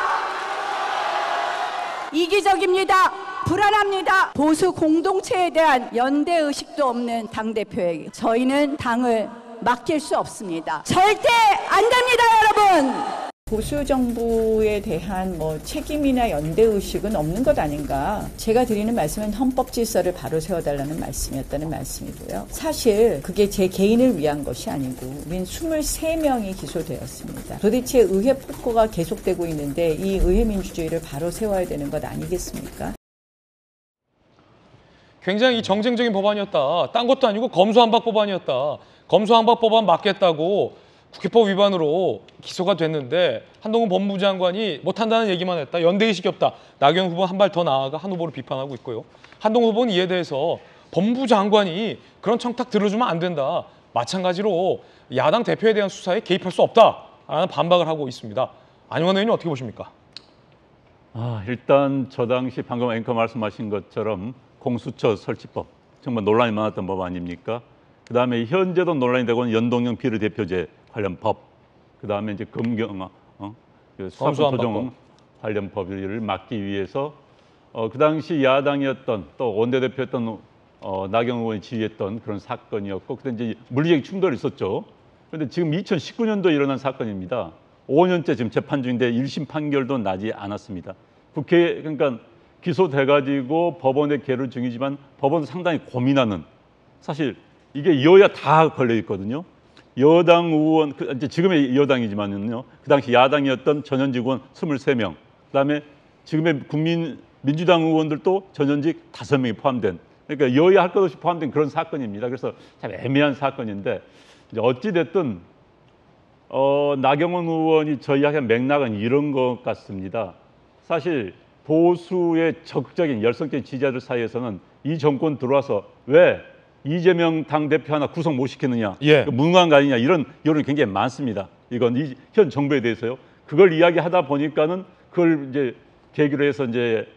이기적입니다. 불안합니다. 보수 공동체에 대한 연대의식도 없는 당대표에게 저희는 당을 맡길 수 없습니다. 절대 안 됩니다, 여러분. 보수 정부에 대한 뭐 책임이나 연대 의식은 없는 것 아닌가. 제가 드리는 말씀은 헌법 질서를 바로 세워달라는 말씀이었다는 말씀이고요. 사실 그게 제 개인을 위한 것이 아니고 우린 이십삼 명이 기소되었습니다. 도대체 의회 폭거가 계속되고 있는데 이 의회 민주주의를 바로 세워야 되는 것 아니겠습니까? 굉장히 정쟁적인 법안이었다. 딴 것도 아니고 검수한박 법안이었다. 검수한박 법안 막겠다고 국회법 위반으로 기소가 됐는데 한동훈 법무부 장관이 못한다는 얘기만 했다. 연대의식이 없다. 나경원 후보는 한 발 더 나아가 한 후보를 비판하고 있고요. 한동훈 후보는 이에 대해서 법무부 장관이 그런 청탁 들어주면 안 된다. 마찬가지로 야당 대표에 대한 수사에 개입할 수 없다라는 반박을 하고 있습니다. 안용환 의원님 어떻게 보십니까? 아, 일단 저 당시 방금 앵커 말씀하신 것처럼 공수처 설치법 정말 논란이 많았던 법 아닙니까? 그다음에 현재도 논란이 되고 있는 연동형 비례대표제 관련 법, 그다음에 이제 검경 어, 수사권 조정 관련 법을 막기 위해서 어, 그 당시 야당이었던 또 원내대표였던 어, 나경원 의원이 지휘했던 그런 사건이었고, 그때 이제 물리적 충돌이 있었죠. 그런데 지금 이천십구 년도에 일어난 사건입니다. 오 년째 지금 재판 중인데 일 심 판결도 나지 않았습니다. 국회 그러니까 기소돼가지고 법원에 계류 중이지만 법원도 상당히 고민하는, 사실 이게 여야 다 걸려 있거든요. 여당 의원, 이제 지금의 여당이지만요, 그 당시 야당이었던 전현직 의원 이십삼 명, 그다음에 지금의 국민 민주당 의원들도 전현직 다섯 명이 포함된, 그러니까 여야 할 것 없이 포함된 그런 사건입니다. 그래서 참 애매한 사건인데, 이제 어찌 됐든 어, 나경원 의원이 저 이야기한 맥락은 이런 것 같습니다. 사실 보수의 적극적인 열성적인 지지자들 사이에서는 이 정권 들어와서 왜 이재명 당대표 하나 구성 못 시키느냐, 예. 무능한 거 아니냐, 이런 여론이 굉장히 많습니다. 이건 이, 현 정부에 대해서요. 그걸 이야기하다 보니까는 그걸 이제 계기로 해서 이제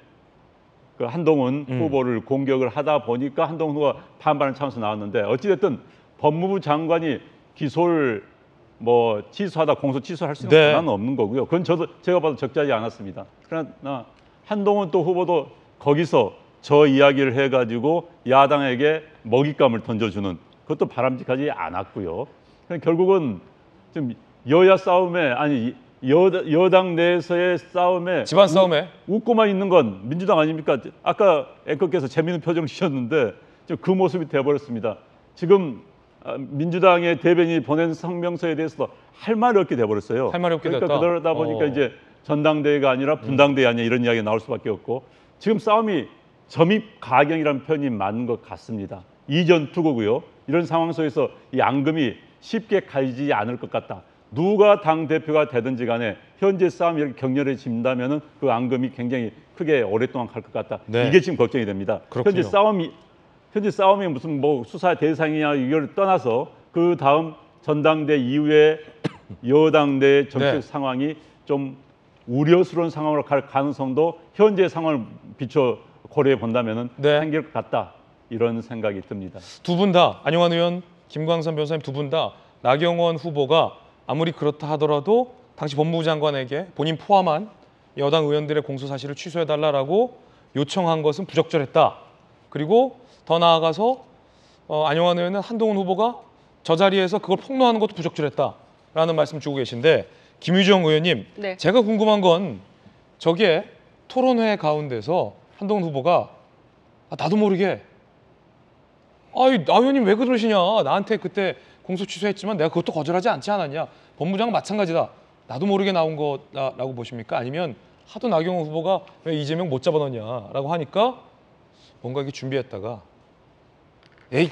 그 한동훈 음. 후보를 공격을 하다 보니까 한동훈 후보가 반발을 차면서 나왔는데, 어찌됐든 법무부 장관이 기소를 뭐 취소하다 공소 취소할 수 있는 네. 권한은 없는 거고요. 그건 저도 제가 봐도 적절하지 않았습니다. 그러나 한동훈 또 후보도 거기서 저 이야기를 해가지고 야당에게 먹잇감을 던져주는 그것도 바람직하지 않았고요. 결국은 좀 여야 싸움에, 아니 여, 여당 내에서의 싸움에, 집안 싸움에 우, 웃고만 있는 건 민주당 아닙니까? 아까 앵커께서 재미있는 표정 지셨는데 그 모습이 되어버렸습니다. 지금 민주당의 대변인이 보낸 성명서에 대해서도 할 말이 없게 돼버렸어요. 할 말이 없게 그러니까 됐다. 그러다 보니까 어. 이제 전당대회가 아니라 분당대회 아니냐 이런 이야기가 나올 수밖에 없고, 지금 싸움이 점입 가경이라는 표현이 맞는 것 같습니다. 이전 투고고요. 이런 상황 속에서 이 앙금이 쉽게 가지 않을 것 같다. 누가 당 대표가 되든지 간에 현재 싸움이 이렇게 격렬해진다면은 그 앙금이 굉장히 크게 오랫동안 갈 것 같다. 네. 이게 지금 걱정이 됩니다. 그렇군요. 현재 싸움이 현재 싸움이 무슨 뭐 수사 대상이냐 이걸 떠나서 그 다음 전당대 이후에 여당 내 정책 네. 상황이 좀 우려스러운 상황으로 갈 가능성도 현재 상황을 비춰 고려해 본다면은 네. 생길 것 같다, 이런 생각이 듭니다. 두 분 다, 안용환 의원, 김광선 변호사님 두 분 다 나경원 후보가 아무리 그렇다 하더라도 당시 법무부 장관에게 본인 포함한 여당 의원들의 공소 사실을 취소해달라고 요청한 것은 부적절했다. 그리고 더 나아가서 어, 안용환 의원은 한동훈 후보가 저 자리에서 그걸 폭로하는 것도 부적절했다라는 말씀 주고 계신데, 김유정 의원님, 네. 제가 궁금한 건 저게 토론회 가운데서 한동훈 후보가 아, 나도 모르게 아이 나 의원님 왜 그러시냐, 나한테 그때 공소 취소했지만 내가 그것도 거절하지 않지 않았냐, 법무장은 마찬가지다, 나도 모르게 나온 거라고 보십니까? 아니면 하도 나경원 후보가 왜 이재명 못 잡아넣냐라고 하니까 뭔가 이렇게 준비했다가 에이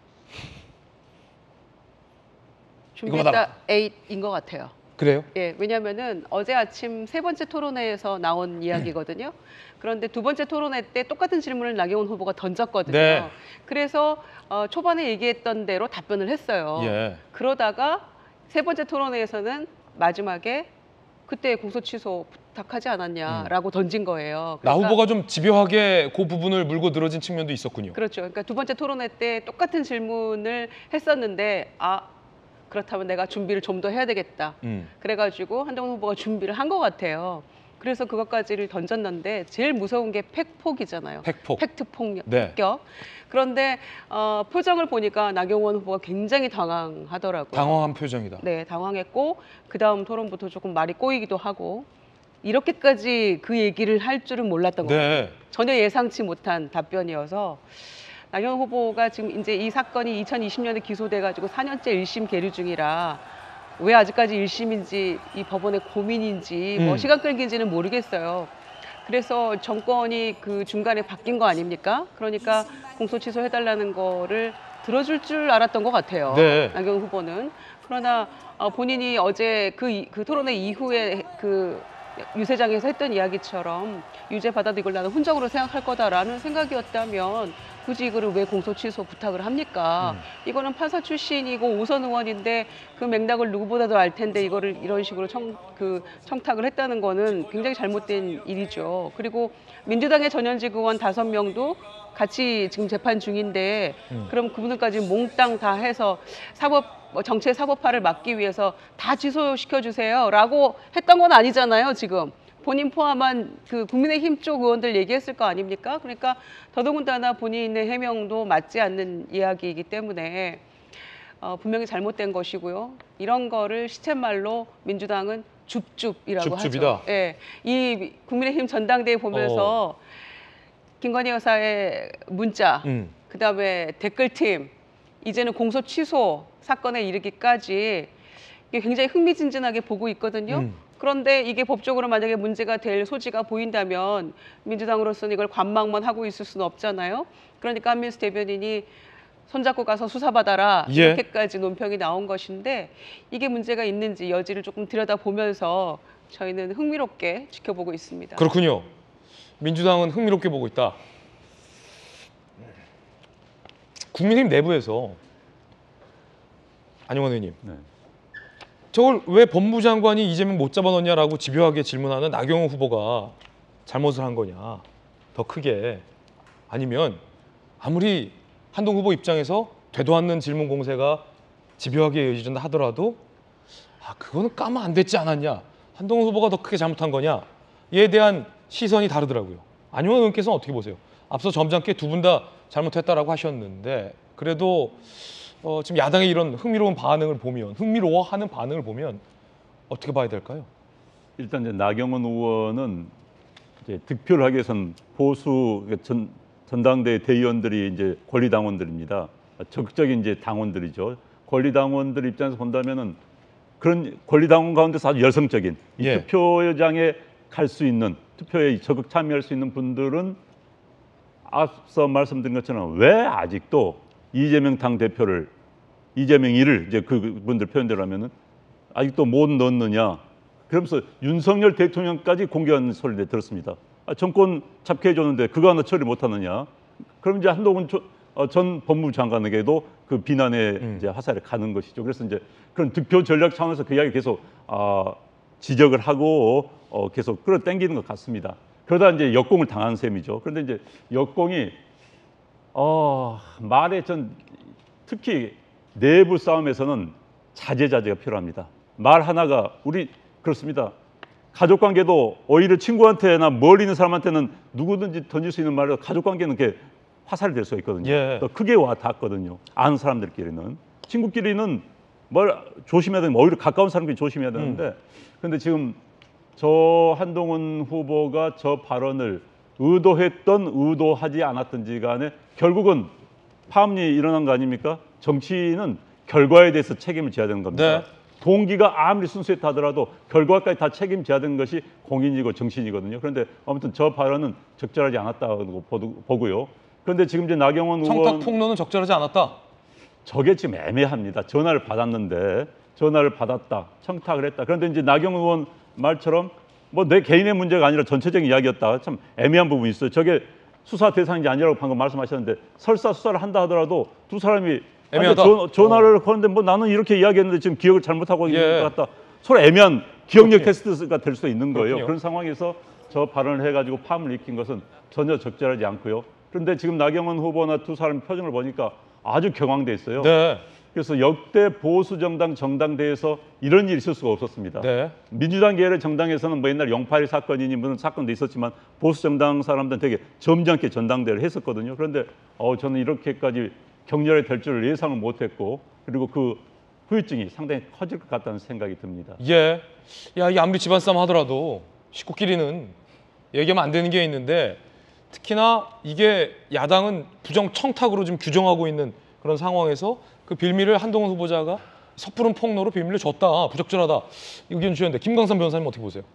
준비했다 에잇인 것 같아요. 그래요? 예, 왜냐하면은 어제 아침 세 번째 토론회에서 나온 이야기거든요. 그런데 두 번째 토론회 때 똑같은 질문을 나경원 후보가 던졌거든요. 네. 그래서 어, 초반에 얘기했던 대로 답변을 했어요. 예. 그러다가 세 번째 토론회에서는 마지막에 그때 공소 취소 부탁하지 않았냐라고 음. 던진 거예요. 그러니까 나 후보가 좀 집요하게 그 부분을 물고 늘어진 측면도 있었군요. 그렇죠. 그러니까 두 번째 토론회 때 똑같은 질문을 했었는데 아 그렇다면 내가 준비를 좀 더 해야 되겠다. 음. 그래가지고 한동훈 후보가 준비를 한 것 같아요. 그래서 그것까지를 던졌는데 제일 무서운 게 팩폭이잖아요. 팩폭. 팩트 폭력. 네. 폭격. 그런데 어, 표정을 보니까 나경원 후보가 굉장히 당황하더라고요. 당황한 표정이다. 네, 당황했고 그 다음 토론부터 조금 말이 꼬이기도 하고 이렇게까지 그 얘기를 할 줄은 몰랐던 것 같아요. 네. 전혀 예상치 못한 답변이어서 나경원 후보가 지금 이제 이 사건이 이천이십 년에 기소돼가지고 사 년째 일 심 계류 중이라 왜 아직까지 일 심인지 이 법원의 고민인지 뭐 음. 시간 끌기인지는 모르겠어요. 그래서 정권이 그 중간에 바뀐 거 아닙니까? 그러니까 공소 취소해달라는 거를 들어줄 줄 알았던 것 같아요. 네. 나경원 후보는. 그러나 어, 본인이 어제 그, 그 토론회 이후에 그 유세장에서 했던 이야기처럼 유죄 받아도 이걸 나는 훈적으로 생각할 거다라는 생각이었다면 굳이 이거를 왜 공소 취소 부탁을 합니까? 음. 이거는 판사 출신이고 오선 의원인데 그 맥락을 누구보다도 알 텐데 이거를 이런 식으로 청, 그 청탁을 했다는 거는 굉장히 잘못된 일이죠. 그리고 민주당의 전현직 의원 다섯 명도 같이 지금 재판 중인데 음. 그럼 그분들까지 몽땅 다 해서 사법 정치 사법화를 막기 위해서 다 취소시켜 주세요라고 했던 건 아니잖아요. 지금 본인 포함한 그 국민의힘 쪽 의원들 얘기했을 거 아닙니까? 그러니까 더더군다나 본인의 해명도 맞지 않는 이야기이기 때문에 어, 분명히 잘못된 것이고요. 이런 거를 시쳇말로 민주당은 줍줍이라고 줍줍이다. 하죠. 예, 이 국민의힘 전당대회 보면서 어. 김건희 여사의 문자, 음. 그다음에 댓글팀, 이제는 공소 취소 사건에 이르기까지 이게 굉장히 흥미진진하게 보고 있거든요. 음. 그런데 이게 법적으로 만약에 문제가 될 소지가 보인다면 민주당으로서는 이걸 관망만 하고 있을 수는 없잖아요. 그러니까 한민수 대변인이 손잡고 가서 수사받아라 예. 이렇게까지 논평이 나온 것인데 이게 문제가 있는지 여지를 조금 들여다보면서 저희는 흥미롭게 지켜보고 있습니다. 그렇군요. 민주당은 흥미롭게 보고 있다. 국민의힘 내부에서 안용환 의원님. 네. 저걸 왜 법무장관이 이재명 못 잡아넣냐라고 집요하게 질문하는 나경원 후보가 잘못을 한 거냐. 더 크게. 아니면 아무리 한동훈 후보 입장에서 되도 않는 질문 공세가 집요하게 이어진다 하더라도 아 그거는 까면 안 됐지 않았냐. 한동훈 후보가 더 크게 잘못한 거냐. 이에 대한 시선이 다르더라고요. 안용환 의원께서는 어떻게 보세요? 앞서 점잖게 두 분 다 잘못했다라고 하셨는데 그래도 어, 지금 야당의 이런 흥미로운 반응을 보면 흥미로워하는 반응을 보면 어떻게 봐야 될까요? 일단 이제 나경원 의원은 이제 득표를 하기 위해선 보수 전, 전당대 대의원들이 이제 권리당원들입니다. 적극적인 이제 당원들이죠. 권리당원들 입장에서 본다면은 그런 권리당원 가운데서 아주 열성적인 이 예. 투표장에 갈 수 있는 투표에 적극 참여할 수 있는 분들은 앞서 말씀드린 것처럼 왜 아직도 이재명 당 대표를 이재명이를 이제 그분들 표현대로 하면은 아직도 못 넣느냐. 그러면서 윤석열 대통령까지 공개하는 소리를 들었습니다. 아, 정권 잡게 해줬는데 그거 하나 처리 못하느냐. 그럼 이제 한동훈 어, 전 법무부 장관에게도 그 비난의 음. 이제 화살이 가는 것이죠. 그래서 이제 그런 득표 전략 차원에서 그 이야기 계속 아, 지적을 하고 어, 계속 끌어당기는 것 같습니다. 그러다 이제 역공을 당한 셈이죠. 그런데 이제 역공이 어, 말에 전 특히 내부 싸움에서는 자제자제가 필요합니다. 말 하나가 우리 그렇습니다. 가족 관계도 오히려 친구한테나 멀리 있는 사람한테는 누구든지 던질 수 있는 말로 가족 관계는 이렇게 화살이 될 수가 있거든요. 예. 더 크게 와 닿거든요. 아는 사람들끼리는. 친구끼리는 뭘 조심해야 되는 오히려 가까운 사람끼리 조심해야 되는데 음. 근데 지금 저 한동훈 후보가 저 발언을 의도했던 의도하지 않았던지 간에 결국은 파업이 일어난 거 아닙니까? 정치는 결과에 대해서 책임을 져야 되는 겁니다. 네. 동기가 아무리 순수했다 하더라도 결과까지 다 책임져야 되는 것이 공인이고 정신이거든요. 그런데 아무튼 저 발언은 적절하지 않았다고 보고요. 그런데 지금 이제 나경원 의원 청탁 폭로는 적절하지 않았다. 저게 지금 애매합니다. 전화를 받았는데 전화를 받았다, 청탁을 했다. 그런데 이제 나경원 의원 말처럼 뭐 내 개인의 문제가 아니라 전체적인 이야기였다. 참 애매한 부분이 있어요. 저게 수사 대상이 아니라고 방금 말씀하셨는데 설사 수사를 한다 하더라도 두 사람이 애매하다. 전, 전화를 어. 거는데 뭐 나는 이렇게 이야기했는데 지금 기억을 잘못하고 있는 예. 것 같다. 서로 애매한 기억력 그렇군요. 테스트가 될 수 있는 거예요. 그렇군요. 그런 상황에서 저 발언을 해가지고 파문을 일으킨 것은 전혀 적절하지 않고요. 그런데 지금 나경원 후보나 두 사람 표정을 보니까 아주 격앙돼 있어요. 네. 그래서 역대 보수 정당 정당대에서 이런 일이 있을 수가 없었습니다. 네. 민주당 계열의 정당에서는 뭐 옛날 영팔일 사건이니 무슨 사건도 있었지만 보수 정당 사람들은 되게 점잖게 전당대회를 했었거든요. 그런데 어, 저는 이렇게까지 격렬히 될 줄을 예상을 못했고 그리고 그 후유증이 상당히 커질 것 같다는 생각이 듭니다. 예. 야, 이게 아무리 집안 싸움 하더라도 식구끼리는 얘기하면 안 되는 게 있는데 특히나 이게 야당은 부정 청탁으로 좀 규정하고 있는 그런 상황에서 그 빌미를 한동훈 후보자가 섣부른 폭로로 빌미를 줬다, 부적절하다 의견 주셨는데 김광삼 변호사님 어떻게 보세요?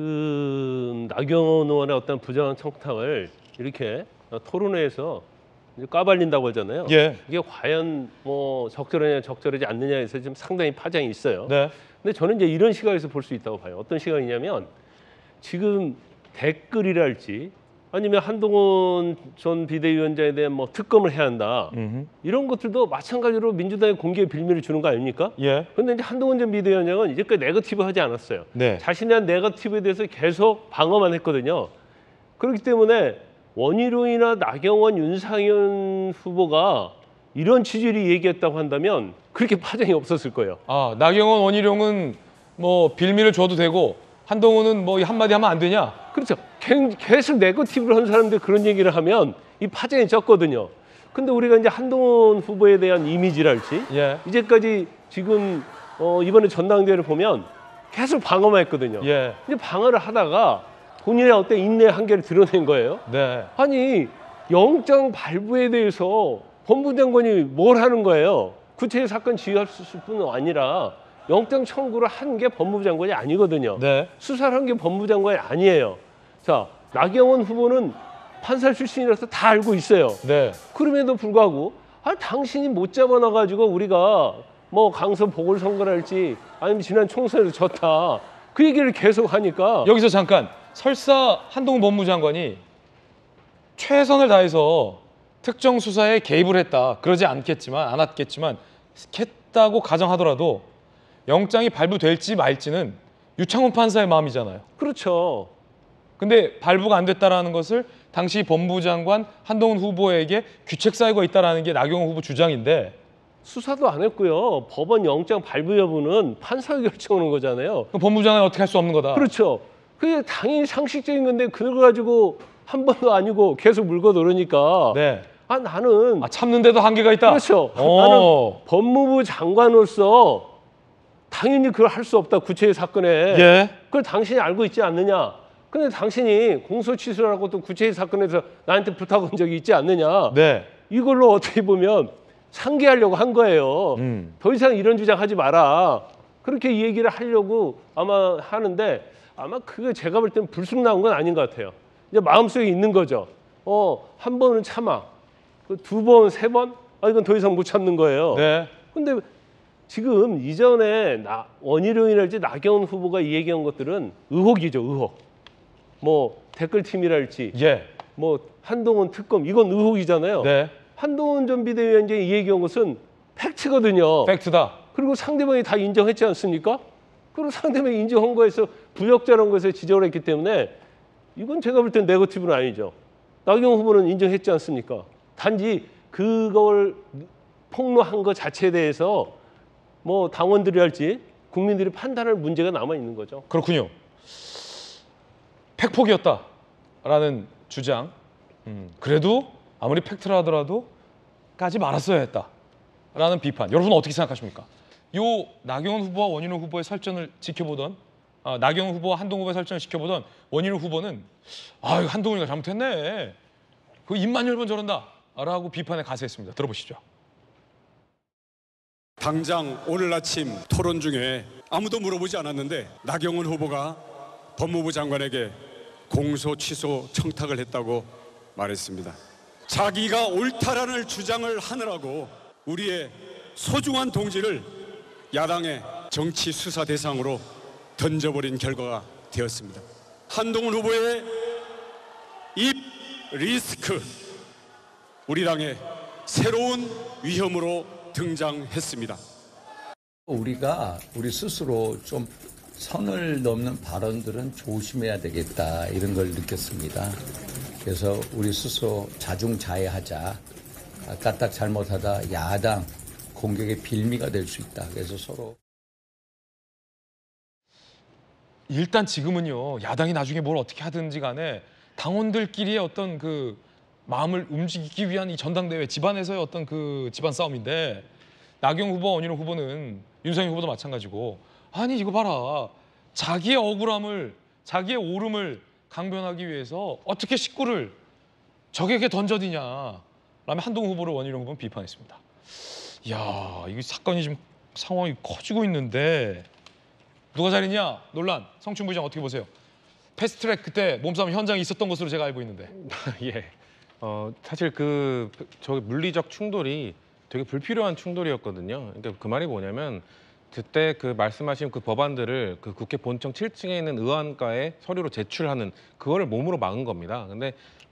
지금 나경원 의원의 어떤 부정한 청탁을 이렇게 토론회에서 까발린다고 하잖아요. 예. 이게 과연 뭐 적절하냐 적절하지 않느냐에서 지금 상당히 파장이 있어요. 네. 근데 저는 이제 이런 시각에서 볼 수 있다고 봐요. 어떤 시각이냐면 지금 댓글이랄지 아니면 한동훈 전 비대위원장에 대한 뭐 특검을 해야 한다. 음흠. 이런 것들도 마찬가지로 민주당의 공개 빌미를 주는 거 아닙니까? 예. 그런데 이제 한동훈 전 비대위원장은 이제까지 네거티브 하지 않았어요. 네. 자신에 대한 네거티브에 대해서 계속 방어만 했거든요. 그렇기 때문에 원희룡이나 나경원, 윤상현 후보가 이런 취지를 얘기했다고 한다면 그렇게 파장이 없었을 거예요. 아, 나경원, 원희룡은 뭐 빌미를 줘도 되고 한동훈은 뭐 한마디 하면 안 되냐? 그렇죠. 계속 네거티브를 한 사람들 그런 얘기를 하면 이 파장이 적거든요. 근데 우리가 이제 한동훈 후보에 대한 이미지랄지 예. 이제까지 지금 어 이번에 전당대회를 보면 계속 방어만 했거든요. 예. 이제 방어를 하다가 본인의 어떤 인내 한계를 드러낸 거예요. 네. 아니 영장 발부에 대해서 법무장관이 뭘 하는 거예요? 구체의 사건 지휘할 뿐 아니라 영장 청구를 한 게 법무부 장관이 아니거든요. 네. 수사를 한 게 법무부 장관이 아니에요. 자, 나경원 후보는 판사 출신이라서 다 알고 있어요. 네. 그럼에도 불구하고 아, 당신이 못 잡아놔가지고 우리가 뭐 강서 보궐선거랄지 아니면 지난 총선에서 졌다. 그 얘기를 계속 하니까 여기서 잠깐 설사 한동훈 법무장관이 최선을 다해서 특정 수사에 개입을 했다. 그러지 않겠지만 않았겠지만 했다고 가정하더라도 영장이 발부될지 말지는 유창훈 판사의 마음이잖아요. 그렇죠. 근데 발부가 안 됐다라는 것을 당시 법무부 장관 한동훈 후보에게 귀책 사유가 있다라는 게 나경원 후보 주장인데 수사도 안 했고요. 법원 영장 발부 여부는 판사가 결정하는 거잖아요. 그럼 법무부 장관이 어떻게 할 수 없는 거다. 그렇죠. 그게 당연히 상식적인 건데 그걸 가지고 한 번도 아니고 계속 물고 늘으니까 네. 아 나는 아, 참는데도 한계가 있다. 그렇죠. 오. 나는 법무부 장관으로서 당연히 그걸 할 수 없다. 구체의 사건에. 예. 그걸 당신이 알고 있지 않느냐. 근데 당신이 공소 취소라고 또 구체의 사건에서 나한테 부탁한 적이 있지 않느냐. 네. 이걸로 어떻게 보면 상기하려고 한 거예요. 음. 더 이상 이런 주장하지 마라. 그렇게 이 얘기를 하려고 아마 하는데 아마 그게 제가 볼 때는 불쑥 나온 건 아닌 것 같아요. 이제 마음속에 있는 거죠. 어, 한 번은 참아. 두 번, 세 번? 아, 이건 더 이상 못 참는 거예요. 네. 근데 지금 이전에 나, 원희룡이랄지 나경원 후보가 이 얘기한 것들은 의혹이죠, 의혹. 뭐 댓글팀이랄지, 예. 뭐 한동훈 특검 이건 의혹이잖아요. 네. 한동훈 전 비대위원장이 이 얘기한 것은 팩트거든요. 팩트다. 그리고 상대방이 다 인정했지 않습니까? 그리고 상대방이 인정한 거에서 부적절한 것에 지적을 했기 때문에 이건 제가 볼 땐 네거티브는 아니죠. 나경원 후보는 인정했지 않습니까? 단지 그걸 폭로한 것 자체에 대해서 뭐 당원들이 할지 국민들이 판단할 문제가 남아 있는 거죠. 그렇군요. 팩폭이었다라는 주장. 음, 그래도 아무리 팩트라 하더라도 까지 말았어야 했다라는 비판. 여러분은 어떻게 생각하십니까? 요 나경원 후보와 원희룡 후보의 설전을 지켜보던 아, 나경원 후보와 한동훈 후보의 설전을 지켜보던 원희룡 후보는 아, 이거 한동훈이가 잘못했네. 그 입만 열면 저런다. 라고 비판에 가세했습니다. 들어보시죠. 당장 오늘 아침 토론 중에 아무도 물어보지 않았는데 나경원 후보가 법무부 장관에게 공소 취소 청탁을 했다고 말했습니다. 자기가 옳다라는 주장을 하느라고 우리의 소중한 동지를 야당의 정치 수사 대상으로 던져버린 결과가 되었습니다. 한동훈 후보의 입 리스크, 우리 당의 새로운 위험으로 등장했습니다. 우리가 우리 스스로 좀 선을 넘는 발언들은 조심해야 되겠다 이런 걸 느꼈습니다. 그래서 우리 스스로 자중자애하자. 까딱 잘못하다 야당 공격의 빌미가 될 수 있다. 그래서 서로. 일단 지금은요, 야당이 나중에 뭘 어떻게 하든지 간에 당원들끼리의 어떤 그 마음을 움직이기 위한 이 전당대회 집안에서의 어떤 그 집안 싸움인데, 나경원 후보, 원희룡 후보는 윤석열 후보도 마찬가지고, 아니 이거 봐라, 자기의 억울함을, 자기의 오름을 강변하기 위해서 어떻게 식구를 적에게 던져디냐 라며 한동훈 후보를 원희룡 후보는 비판했습니다. 이야, 이게 사건이 지금 상황이 커지고 있는데 누가 잘했냐 논란, 성춘 부의장 어떻게 보세요? 패스트트랙 그때 몸싸움 현장에 있었던 것으로 제가 알고 있는데. 예. 어, 사실 그 저 물리적 충돌이 되게 불필요한 충돌이었거든요. 그러니까 그 말이 뭐냐면, 그때 그 말씀하신 그 법안들을 그 국회 본청 칠 층에 있는 의원과에 서류로 제출하는 그거를 몸으로 막은 겁니다. 근데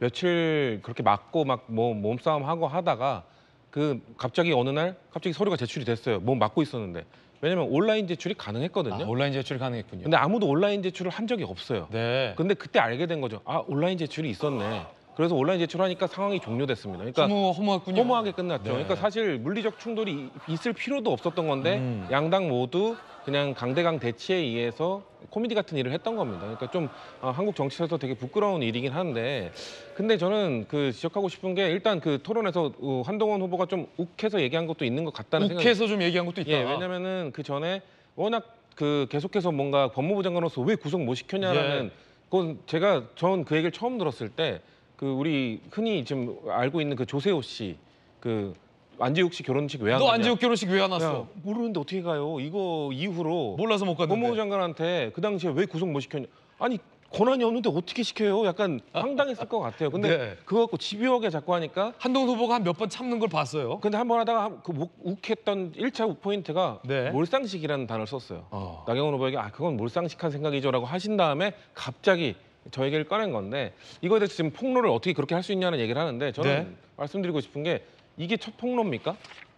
며칠 그렇게 막고 막 뭐 몸싸움 하고 하다가 그 갑자기 어느 날 갑자기 서류가 제출이 됐어요. 몸 막고 있었는데. 왜냐면 온라인 제출이 가능했거든요. 아, 온라인 제출이 가능했군요. 근데 아무도 온라인 제출을 한 적이 없어요. 네. 근데 그때 알게 된 거죠. 아, 온라인 제출이 있었네. 그래서 온라인 제출하니까 상황이 종료됐습니다. 그러니까 허무, 허무했군요. 허무하게 끝났죠. 네. 그러니까 사실 물리적 충돌이 있을 필요도 없었던 건데 음. 양당 모두 그냥 강대강 대치에 의해서 코미디 같은 일을 했던 겁니다. 그러니까 좀 어, 한국 정치에서 되게 부끄러운 일이긴 한데, 근데 저는 그 지적하고 싶은 게, 일단 그 토론에서 어, 한동훈 후보가 좀 욱해서 얘기한 것도 있는 것 같다는 생각이. 욱해서 좀 얘기한 것도 있다. 예, 왜냐면은 그 전에 워낙 그 계속해서 뭔가 법무부 장관으로서 왜 구속 못 시켰냐라는, 예. 그건 제가 전 그 얘기를 처음 들었을 때, 그 우리 흔히 지금 알고 있는 그 조세호 씨, 그 안재욱 씨 결혼식 왜 안 갔냐? 너 안재욱 결혼식 왜 안 왔어? 야, 모르는데 어떻게 가요? 이거 이후로 몰라서 못 갔는데. 법무부 장관한테 그 당시에 왜 구속 못 시켰냐? 아니 권한이 없는데 어떻게 시켜요? 약간 황당했을 것 같아요. 근데 네. 그거 갖고 집요하게 자꾸 하니까 한동훈 후보가 한 몇 번 참는 걸 봤어요. 근데 한 번 하다가 그 욱했던 일 차 포인트가 네. 몰상식이라는 단어를 썼어요. 어. 나경원 후보에게 아 그건 몰상식한 생각이죠라고 하신 다음에 갑자기 저 얘기를 꺼낸 건데, 이거에 대해서 지금 폭로를 어떻게 그렇게 할 수 있냐는 얘기를 하는데, 저는 네. 말씀드리고 싶은 게, 이게 첫 폭로입니까?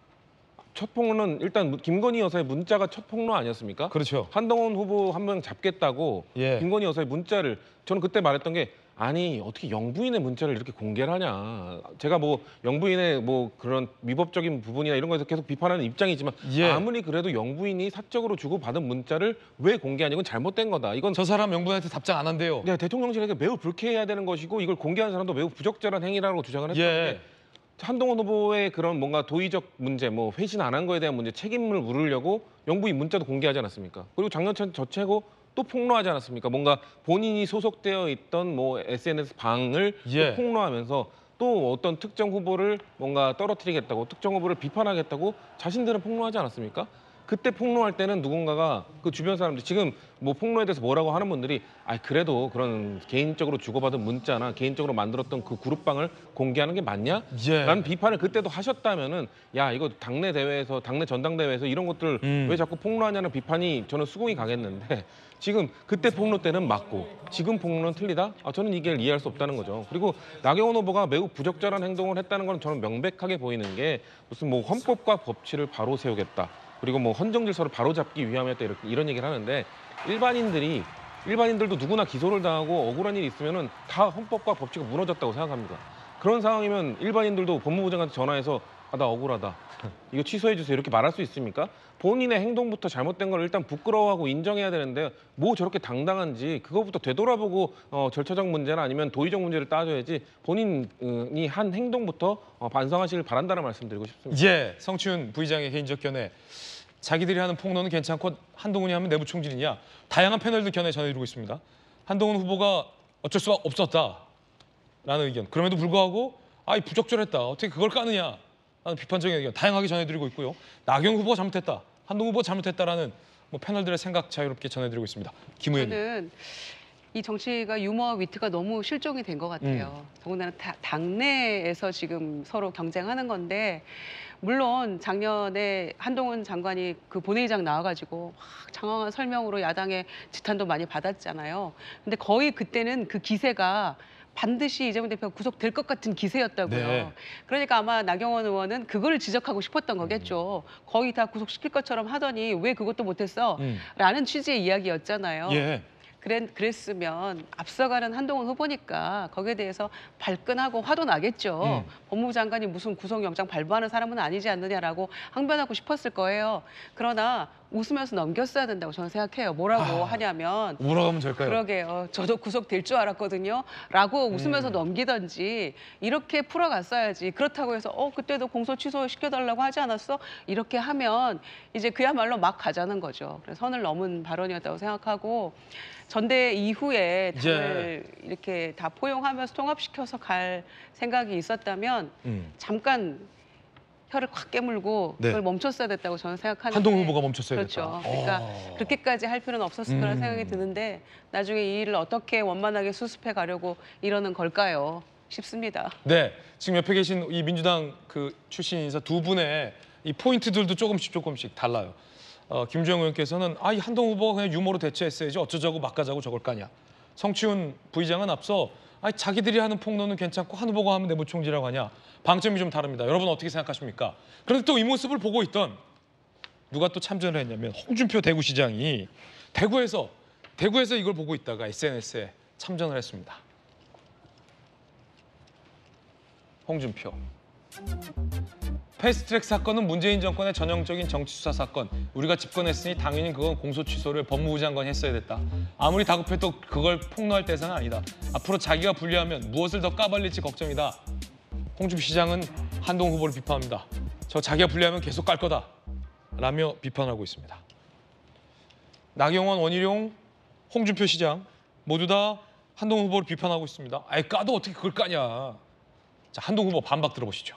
첫 폭로는 일단 김건희 여사의 문자가 첫 폭로 아니었습니까? 그렇죠. 한동훈 후보 한 명 잡겠다고 예. 김건희 여사의 문자를, 저는 그때 말했던 게, 아니 어떻게 영부인의 문자를 이렇게 공개를 하냐. 제가 뭐 영부인의 뭐 그런 미법적인 부분이나 이런 거에서 계속 비판하는 입장이지만 예. 아무리 그래도 영부인이 사적으로 주고받은 문자를 왜 공개하냐, 이건 잘못된 거다. 이건 저 사람 영부인한테 답장 안 한대요. 네, 대통령실에게 매우 불쾌해야 되는 것이고, 이걸 공개한 사람도 매우 부적절한 행위라고 주장을 했던 예. 게, 한동훈 후보의 그런 뭔가 도의적 문제, 뭐 회신 안 한 거에 대한 문제, 책임을 물으려고 영부인 문자도 공개하지 않았습니까? 그리고 작년처럼 저채고 또 폭로하지 않았습니까? 뭔가 본인이 소속되어 있던 뭐 에스엔에스 방을 예. 또 폭로하면서 또 어떤 특정 후보를 뭔가 떨어뜨리겠다고, 특정 후보를 비판하겠다고 자신들은 폭로하지 않았습니까? 그때 폭로할 때는 누군가가 그 주변 사람들, 지금 뭐 폭로에 대해서 뭐라고 하는 분들이, 아 그래도 그런 개인적으로 주고받은 문자나 개인적으로 만들었던 그 그룹방을 공개하는 게 맞냐? 예. 라는 비판을 그때도 하셨다면은, 야 이거 당내 대회에서, 당내 전당대회에서 이런 것들 음. 왜 자꾸 폭로하냐는 비판이 저는 수긍이 가겠는데, 지금 그때 폭로 때는 맞고 지금 폭로는 틀리다? 아, 저는 이게 이해할 수 없다는 거죠. 그리고 나경원 후보가 매우 부적절한 행동을 했다는 건 저는 명백하게 보이는 게, 무슨 뭐 헌법과 법치를 바로 세우겠다, 그리고 뭐 헌정 질서를 바로잡기 위함이었다, 이렇게 이런 얘기를 하는데, 일반인들이 일반인들도 누구나 기소를 당하고 억울한 일이 있으면은 다 헌법과 법치가 무너졌다고 생각합니다. 그런 상황이면 일반인들도 법무부 장관한테 전화해서 아, 나 억울하다, 이거 취소해 주세요, 이렇게 말할 수 있습니까? 본인의 행동부터 잘못된 걸 일단 부끄러워하고 인정해야 되는데, 뭐 저렇게 당당한지 그거부터 되돌아보고 어, 절차적 문제나 아니면 도의적 문제를 따져야지, 본인이 한 행동부터 어, 반성하시길 바란다는 말씀드리고 싶습니다. 예, 성춘 부의장의 개인적 견해. 자기들이 하는 폭로는 괜찮고 한동훈이 하면 내부 총질이냐. 다양한 패널들 견해 전해드리고 있습니다. 한동훈 후보가 어쩔 수 없었다라는 의견. 그럼에도 불구하고 아, 이 부적절했다, 어떻게 그걸 까느냐 라는 비판적인 의견 다양하게 전해드리고 있고요. 나경원 후보가 잘못했다, 한동훈 후보가 잘못했다라는 뭐 패널들의 생각 자유롭게 전해드리고 있습니다. 김 의원님. 저는 이 정치가 유머와 위트가 너무 실종이 된 것 같아요. 음. 더군다나 다, 당내에서 지금 서로 경쟁하는 건데, 물론 작년에 한동훈 장관이 그 본회의장 나와가지고 막 장황한 설명으로 야당의 지탄도 많이 받았잖아요. 근데 거의 그때는 그 기세가 반드시 이재명 대표가 구속될 것 같은 기세였다고요. 네. 그러니까 아마 나경원 의원은 그걸 지적하고 싶었던 거겠죠. 거의 다 구속시킬 것처럼 하더니 왜 그것도 못했어? 음. 라는 취지의 이야기였잖아요. 예. 그랬, 그랬으면 앞서가는 한동훈 후보니까 거기에 대해서 발끈하고 화도 나겠죠. 음. 법무부 장관이 무슨 구속영장 발부하는 사람은 아니지 않느냐라고 항변하고 싶었을 거예요. 그러나 웃으면서 넘겼어야 된다고 저는 생각해요. 뭐라고 아, 하냐면 뭐라고 하면 될까요? 그러게요. 저도 구속될 줄 알았거든요. 라고 웃으면서 음. 넘기던지 이렇게 풀어갔어야지. 그렇다고 해서 어 그때도 공소 취소시켜달라고 하지 않았어? 이렇게 하면 이제 그야말로 막 가자는 거죠. 그래서 선을 넘은 발언이었다고 생각하고 전대 이후에 당을 이제... 이렇게 다 포용하면서 통합시켜서 갈 생각이 있었다면 음. 잠깐 혀를 콱 깨물고 네. 그걸 멈췄어야 됐다고 저는 생각하는데 한동훈 후보가 멈췄어야 그렇죠. 됐다. 그러니까 어. 그렇게까지 할 필요는 없었을 거라는 음. 생각이 드는데 나중에 이 일을 어떻게 원만하게 수습해 가려고 이러는 걸까요? 싶습니다. 네, 지금 옆에 계신 이 민주당 그 출신 인사 두 분의 이 포인트들도 조금씩 조금씩 달라요. 어, 김주영 의원께서는 아, 이 한동훈 후보가 그냥 유머로 대처했어야지 어쩌자고 막 가자고 저걸 까냐. 성치훈 부의장은 앞서 아, 자기들이 하는 폭로는 괜찮고 한 후보가 하면 내부총질이라고 하냐. 방점이 좀 다릅니다. 여러분 어떻게 생각하십니까? 그런데 또 이 모습을 보고 있던 누가 또 참전을 했냐면 홍준표 대구시장이 대구에서 대구에서 이걸 보고 있다가 에스엔에스에 참전을 했습니다. 홍준표. 패스트트랙 사건은 문재인 정권의 전형적인 정치수사 사건. 우리가 집권했으니 당연히 그건 공소 취소를 법무부 장관이 했어야 됐다. 아무리 다급해도 그걸 폭로할 대상은 아니다. 앞으로 자기가 불리하면 무엇을 더 까발릴지 걱정이다. 홍준표 시장은 한동훈 후보를 비판합니다. 저 자기가 불리하면 계속 깔 거다. 라며 비판하고 있습니다. 나경원, 원희룡, 홍준표 시장 모두 다 한동훈 후보를 비판하고 있습니다. 아이 까도 어떻게 그걸 까냐. 자, 한동훈 후보 반박 들어보시죠.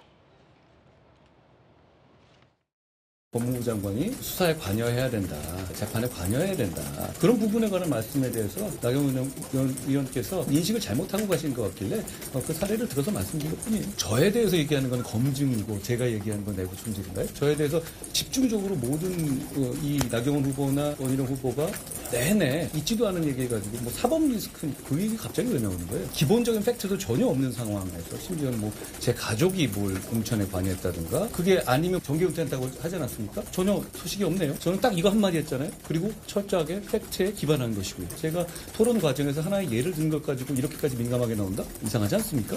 법무부 장관이 수사에 관여해야 된다. 재판에 관여해야 된다. 그런 부분에 관한 말씀에 대해서 나경원 의원께서 인식을 잘못하고 가신 것 같길래 그 사례를 들어서 말씀드릴 뿐이에요. 저에 대해서 얘기하는 건 검증이고 제가 얘기하는 건 내부 총질인가요? 저에 대해서 집중적으로 모든 이 나경원 후보나 원희룡 후보가 내내 있지도 않은 얘기해가지고 뭐 사법 리스크 그 얘기 갑자기 왜 나오는 거예요? 기본적인 팩트도 전혀 없는 상황에서 심지어는 뭐 제 가족이 뭘 공천에 관여했다든가 그게 아니면 정계 은퇴한다고 하지 않았습니까? 전혀 소식이 없네요. 저는 딱 이거 한마디 했잖아요. 그리고 철저하게 팩트에 기반한 것이고요. 제가 토론 과정에서 하나의 예를 든 것 가지고 이렇게까지 민감하게 나온다? 이상하지 않습니까?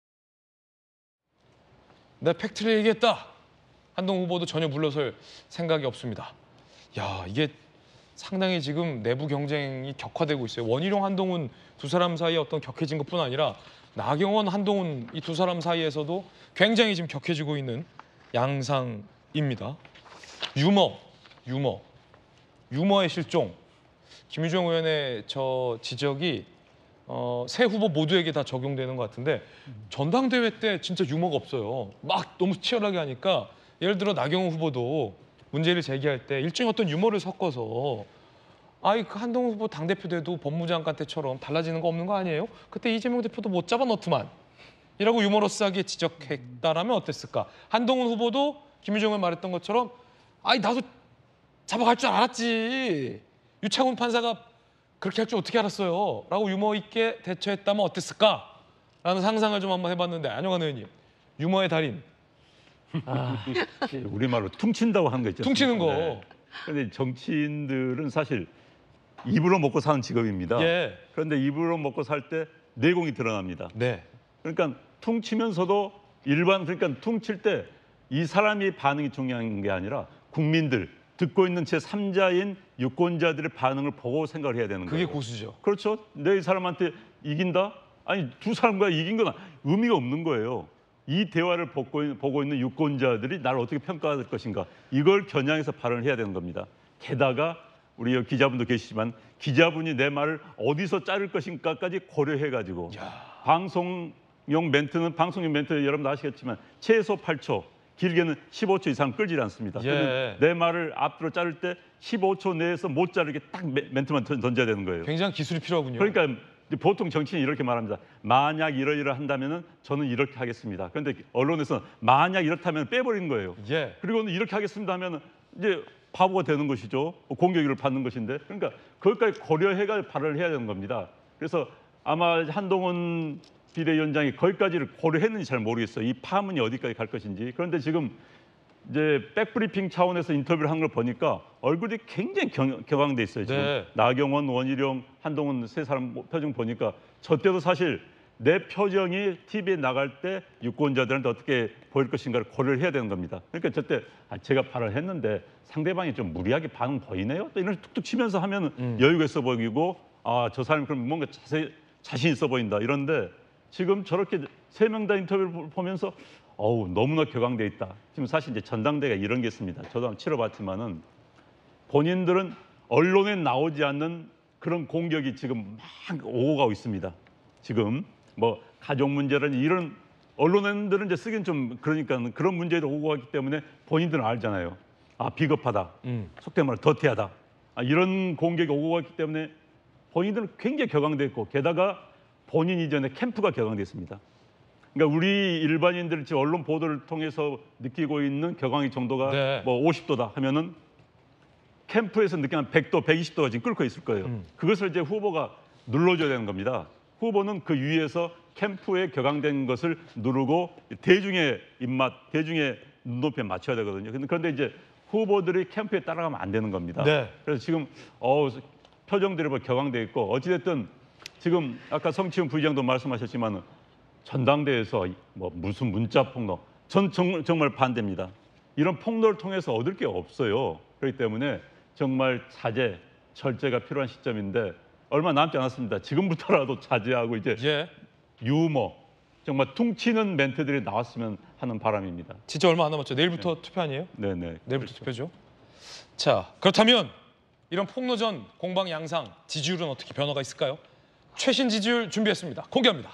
내 팩트를 얘기했다. 한동훈 후보도 전혀 물러설 생각이 없습니다. 야, 이게 상당히 지금 내부 경쟁이 격화되고 있어요. 원희룡, 한동훈 두 사람 사이에 어떤 격해진 것뿐 아니라 나경원, 한동훈 이 두 사람 사이에서도 굉장히 지금 격해지고 있는 양상입니다. 유머, 유머, 유머의 실종. 김유정 의원의 저 지적이 어, 세 후보 모두에게 다 적용되는 것 같은데 전당대회 때 진짜 유머가 없어요. 막 너무 치열하게 하니까 예를 들어 나경원 후보도 문제를 제기할 때 일종의 어떤 유머를 섞어서 아이 그 한동훈 후보 당대표 돼도 법무장관 때처럼 달라지는 거 없는 거 아니에요? 그때 이재명 대표도 못 잡아넣더만 이라고 유머러스하게 지적했다라면 어땠을까? 한동훈 후보도 김유정을 말했던 것처럼 아이 나도 잡아갈 줄 알았지. 유창훈 판사가 그렇게 할 줄 어떻게 알았어요? 라고 유머 있게 대처했다면 어땠을까? 라는 상상을 좀 한번 해봤는데 안영환 의원님, 유머의 달인. 아, 우리말로 퉁친다고 하는 거 있죠. 퉁치는 거. 그런데 네. 정치인들은 사실 입으로 먹고 사는 직업입니다. 예. 그런데 입으로 먹고 살 때 내공이 드러납니다. 네. 그러니까 퉁치면서도 일반 그러니까 퉁칠 때 이 사람이 반응이 중요한 게 아니라 국민들 듣고 있는 제삼자인 유권자들의 반응을 보고 생각을 해야 되는 그게 거예요. 그게 고수죠. 그렇죠. 내 이 사람한테 이긴다? 아니 두 사람과 이긴 건 의미가 없는 거예요. 이 대화를 보고, 보고 있는 유권자들이 나를 어떻게 평가할 것인가. 이걸 겨냥해서 발언을 해야 되는 겁니다. 게다가 우리 여기 기자분도 계시지만 기자분이 내 말을 어디서 자를 것인가까지 고려해가지고 야. 방송용 멘트는 방송용 멘트 여러분 아시겠지만 최소 팔 초, 길게는 십오 초 이상 끌지 않습니다. 예. 내 말을 앞으로 자를 때 십오 초 내에서 못 자르게 딱 멘트만 던져야 되는 거예요. 굉장히 기술이 필요하군요. 그러니까 보통 정치인이 이렇게 말합니다. 만약 이러이러 한다면은 저는 이렇게 하겠습니다. 그런데 언론에서 만약 이렇다면 빼버리는 거예요. 예. 그리고는 이렇게 하겠습니다 하면은 이제 바보가 되는 것이죠. 공격을 받는 것인데. 그러니까 거기까지 고려해가 발언을 해야 되는 겁니다. 그래서 아마 한동훈 비대위원장이 거기까지를 고려했는지 잘 모르겠어요. 이 파문이 어디까지 갈 것인지. 그런데 지금 이제 백브리핑 차원에서 인터뷰를 한 걸 보니까 얼굴이 굉장히 경, 격앙돼 있어요. 지금 네. 나경원, 원희룡, 한동훈 세 사람 표정 보니까 저 때도 사실 내 표정이 티비에 나갈 때 유권자들한테 어떻게 보일 것인가를 고려를 해야 되는 겁니다. 그러니까 저때 아, 제가 발언을 했는데 상대방이 좀 무리하게 반응 보이네요. 또 이런 툭툭 치면서 하면 음. 여유가 있어 보이고 아, 저 사람이 그럼 뭔가 자세, 자신 있어 보인다. 이런데 지금 저렇게 세 명 다 인터뷰를 보면서 어우 너무나 격앙돼 있다. 지금 사실 이제 전당대회가 이런 게 있습니다. 저도 한번 치러봤지만은 본인들은 언론에 나오지 않는 그런 공격이 지금 막 오고 가고 있습니다. 지금 뭐 가족 문제라는 이런 언론인들은 이제 쓰긴 좀 그러니까 그런 문제도 오고 가기 때문에 본인들은 알잖아요. 아 비겁하다. 음. 속된 말로 더티하다. 아, 이런 공격이 오고 갔기 때문에 본인들은 굉장히 격앙돼 있고 게다가 본인 이전에 캠프가 격앙돼 있습니다. 그러니까 우리 일반인들 지금 언론 보도를 통해서 느끼고 있는 격앙의 정도가 네. 뭐 오십 도다 하면은 캠프에서 느끼는 백 도, 백이십 도가 지금 끓고 있을 거예요. 음. 그것을 이제 후보가 눌러줘야 되는 겁니다. 후보는 그 위에서 캠프에 격앙된 것을 누르고 대중의 입맛, 대중의 눈높이에 맞춰야 되거든요. 그런데 이제 후보들이 캠프에 따라가면 안 되는 겁니다. 네. 그래서 지금 어, 표정들이 뭐 격앙돼 있고 어찌됐든 지금 아까 성치훈 부의장도 말씀하셨지만 전당대회에서 뭐 무슨 문자 폭로, 전 정말, 정말 반대입니다. 이런 폭로를 통해서 얻을 게 없어요. 그렇기 때문에 정말 자제, 절제가 필요한 시점인데 얼마 남지 않았습니다. 지금부터라도 자제하고 이제 예. 유머, 정말 퉁치는 멘트들이 나왔으면 하는 바람입니다. 진짜 얼마 안 남았죠. 내일부터 네. 투표 아니에요? 네네. 내일부터 그렇죠. 투표죠. 자, 그렇다면 이런 폭로전 공방 양상 지지율은 어떻게 변화가 있을까요? 최신 지지율 준비했습니다. 공개합니다.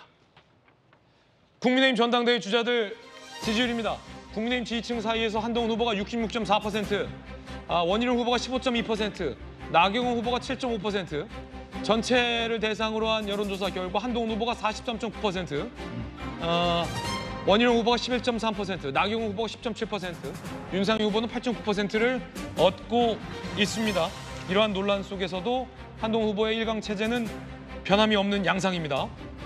국민의힘 전당대회 주자들 지지율입니다. 국민의힘 지지층 사이에서 한동훈 후보가 육십육 점 사 퍼센트, 아, 원희룡 후보가 십오 점 이 퍼센트, 나경원 후보가 칠 점 오 퍼센트, 전체를 대상으로 한 여론조사 결과 한동훈 후보가 사십삼 점 구 퍼센트, 어, 원희룡 후보가 십일 점 삼 퍼센트, 나경원 후보가 십 점 칠 퍼센트, 윤상희 후보는 팔 점 구 퍼센트를 얻고 있습니다. 이러한 논란 속에서도 한동훈 후보의 일강 체제는 변함이 없는 양상입니다.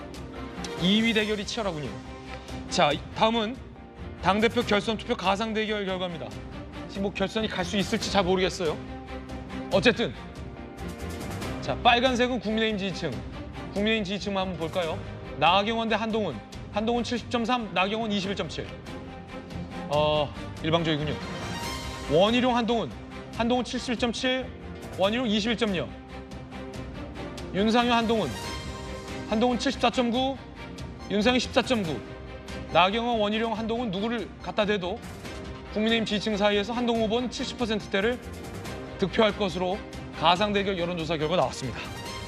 이 위 대결이 치열하군요. 자, 다음은 당대표 결선 투표 가상 대결 결과입니다. 지금 뭐 결선이 갈 수 있을지 잘 모르겠어요. 어쨌든 자, 빨간색은 국민의힘 지지층. 국민의힘 지지층만 한번 볼까요? 나경원 대 한동훈. 한동훈 칠십 점 삼, 나경원 이십일 점 칠. 어, 일방적이군요. 원희룡 한동훈. 한동훈 칠십일 점 칠, 원희룡 이십일 점 영. 윤상현 한동훈. 한동훈 칠십사 점 구, 윤상현 십사 점 구. 나경원, 원희룡, 한동훈 누구를 갖다 대도 국민의힘 지지층 사이에서 한동훈 후보는 칠십 퍼센트대를 득표할 것으로 가상 대결 여론조사 결과 나왔습니다.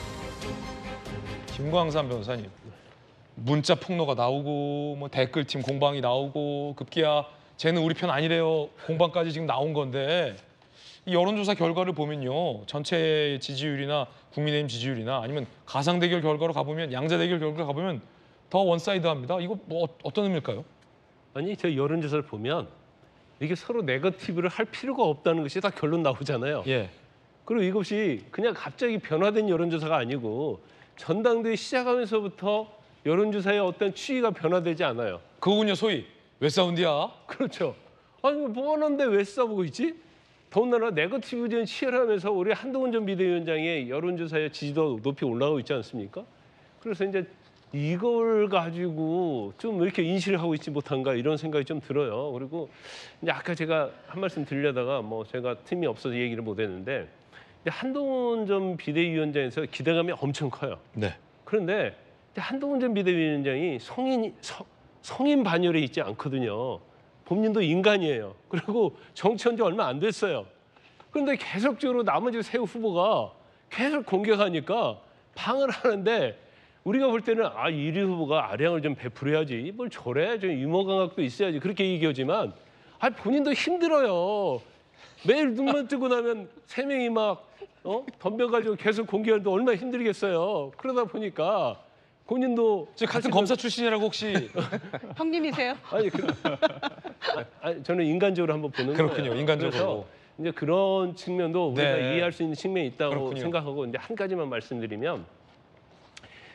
김광삼 변호사님, 문자 폭로가 나오고 뭐 댓글팀 공방이 나오고 급기야 쟤는 우리 편 아니래요 공방까지 지금 나온 건데 이 여론조사 결과를 보면요, 전체 지지율이나 국민의힘 지지율이나 아니면 가상 대결 결과로 가보면 양자 대결 결과 가보면 더 원사이드합니다. 이거 뭐 어, 어떤 의미일까요? 아니 저 여론조사를 보면 이게 서로 네거티브를 할 필요가 없다는 것이 다 결론 나오잖아요. 예. 그리고 이것이 그냥 갑자기 변화된 여론조사가 아니고 전당대회 시작하면서부터 여론조사의 어떤 추이가 변화되지 않아요. 그거군요, 소위 웹사운드야. 그렇죠. 아니 뭐 하는데 왜 싸우고 있지? 더군다나 네거티브전 치열하면서 우리 한동훈 전 비대위원장의 여론조사의 지지도 높이 올라가고 있지 않습니까? 그래서 이제 이걸 가지고 좀 왜 이렇게 인식을 하고 있지 못한가 이런 생각이 좀 들어요. 그리고 이제 아까 제가 한 말씀 드리려다가 뭐 제가 틈이 없어서 얘기를 못했는데 한동훈 전 비대위원장에서 기대감이 엄청 커요. 네. 그런데 한동훈 전 비대위원장이 성인 성, 성인 반열에 있지 않거든요. 본인도 인간이에요. 그리고 정치한 지 얼마 안 됐어요. 그런데 계속적으로 나머지 세 후보가 계속 공격하니까 방을 하는데 우리가 볼 때는 아, 일 위 후보가 아량을 좀 베풀어야지. 뭘 저래? 좀 유머 감각도 있어야지. 그렇게 얘기하지만 아, 본인도 힘들어요. 매일 눈만 뜨고 나면 세 명이 막 어? 덤벼가지고 계속 공격하는데 얼마나 힘들겠어요. 그러다 보니까 본인도 지금 같은 검사 출신이라고 혹시 형님이세요? 아니, 그, 아니 저는 인간적으로 한번 보는 거예요. 그렇군요. 인간적으로. 이제 그런 측면도 우리가 네. 이해할 수 있는 측면이 있다고 그렇군요. 생각하고 이제 한 가지만 말씀드리면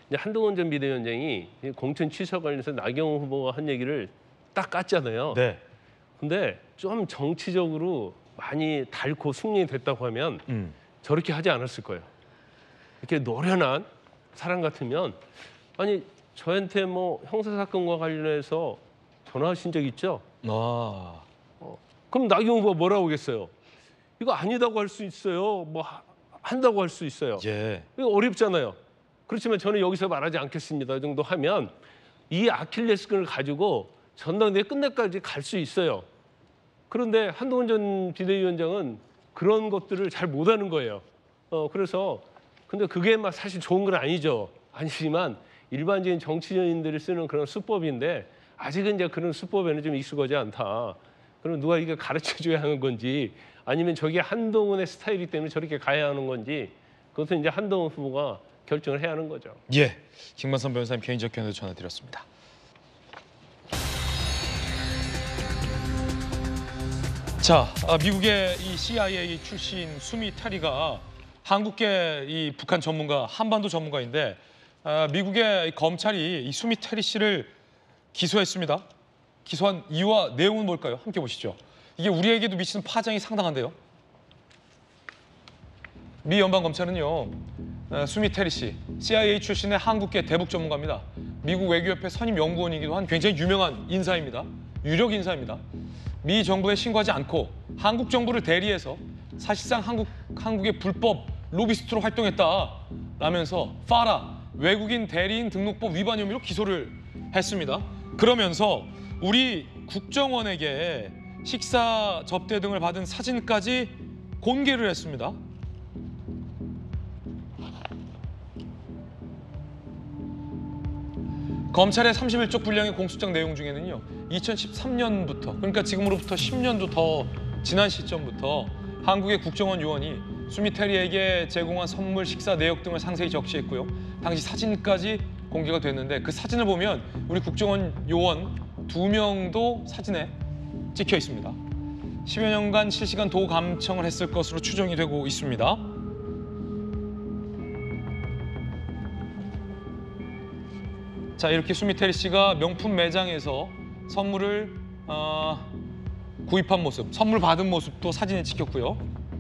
이제 한동훈 전 비대위원장이 공천 취소 관련해서 나경원 후보가 한 얘기를 딱 깠잖아요. 네. 근데 좀 정치적으로 많이 닳고 숙련이 됐다고 하면 음. 저렇게 하지 않았을 거예요. 이렇게 노련한 사람 같으면 아니 저한테 뭐 형사사건과 관련해서 전화하신 적 있죠? 아. 어, 그럼 나경원 후보가 뭐라고 하겠어요? 이거 아니다고 할 수 있어요. 뭐 하, 한다고 할 수 있어요. 예. 이거 어렵잖아요. 그렇지만 저는 여기서 말하지 않겠습니다. 이 정도 하면 이 아킬레스건을 가지고 전당대회 끝내까지 갈 수 있어요. 그런데 한동훈 전 비대위원장은 그런 것들을 잘 못하는 거예요. 어, 그래서 근데 그게 막 사실 좋은 건 아니죠. 아니지만 일반적인 정치인들이 쓰는 그런 수법인데 아직은 이제 그런 수법에는 좀 익숙하지 않다. 그럼 누가 이게 가르쳐줘야 하는 건지 아니면 저게 한동훈의 스타일이기 때문에 저렇게 가야 하는 건지 그것은 이제 한동훈 후보가 결정을 해야 하는 거죠. 예, 김만선 변호사님 개인적 견해도 전해드렸습니다. 자, 아, 미국의 이 씨아이에이 출신 수미 테리가 한국계 이 북한 전문가, 한반도 전문가인데 아, 미국의 검찰이 이 수미 테리 씨를 기소했습니다. 기소한 이유와 내용은 뭘까요? 함께 보시죠. 이게 우리에게도 미치는 파장이 상당한데요. 미 연방검찰은요, 수미 테리 씨, 씨아이에이 출신의 한국계 대북 전문가입니다. 미국 외교협회 선임 연구원이기도 한 굉장히 유명한 인사입니다. 유력 인사입니다. 미 정부에 신고하지 않고 한국 정부를 대리해서 사실상 한국, 한국의 불법 로비스트로 활동했다라면서 파라, 외국인 대리인 등록법 위반 혐의로 기소를 했습니다. 그러면서 우리 국정원에게 식사 접대 등을 받은 사진까지 공개를 했습니다. 검찰의 삼십일 쪽 분량의 공소장 내용 중에는요, 이천십삼 년부터, 그러니까 지금으로부터 십 년도 더 지난 시점부터 한국의 국정원 요원이 수미 테리에게 제공한 선물, 식사 내역 등을 상세히 적시했고요. 당시 사진까지 공개가 됐는데 그 사진을 보면 우리 국정원 요원 두 명도 사진에 찍혀 있습니다. 십여 년간 실시간 도구 감청을 했을 것으로 추정이 되고 있습니다. 자, 이렇게 수미 테리 씨가 명품 매장에서 선물을 어, 구입한 모습, 선물 받은 모습도 사진에 찍혔고요.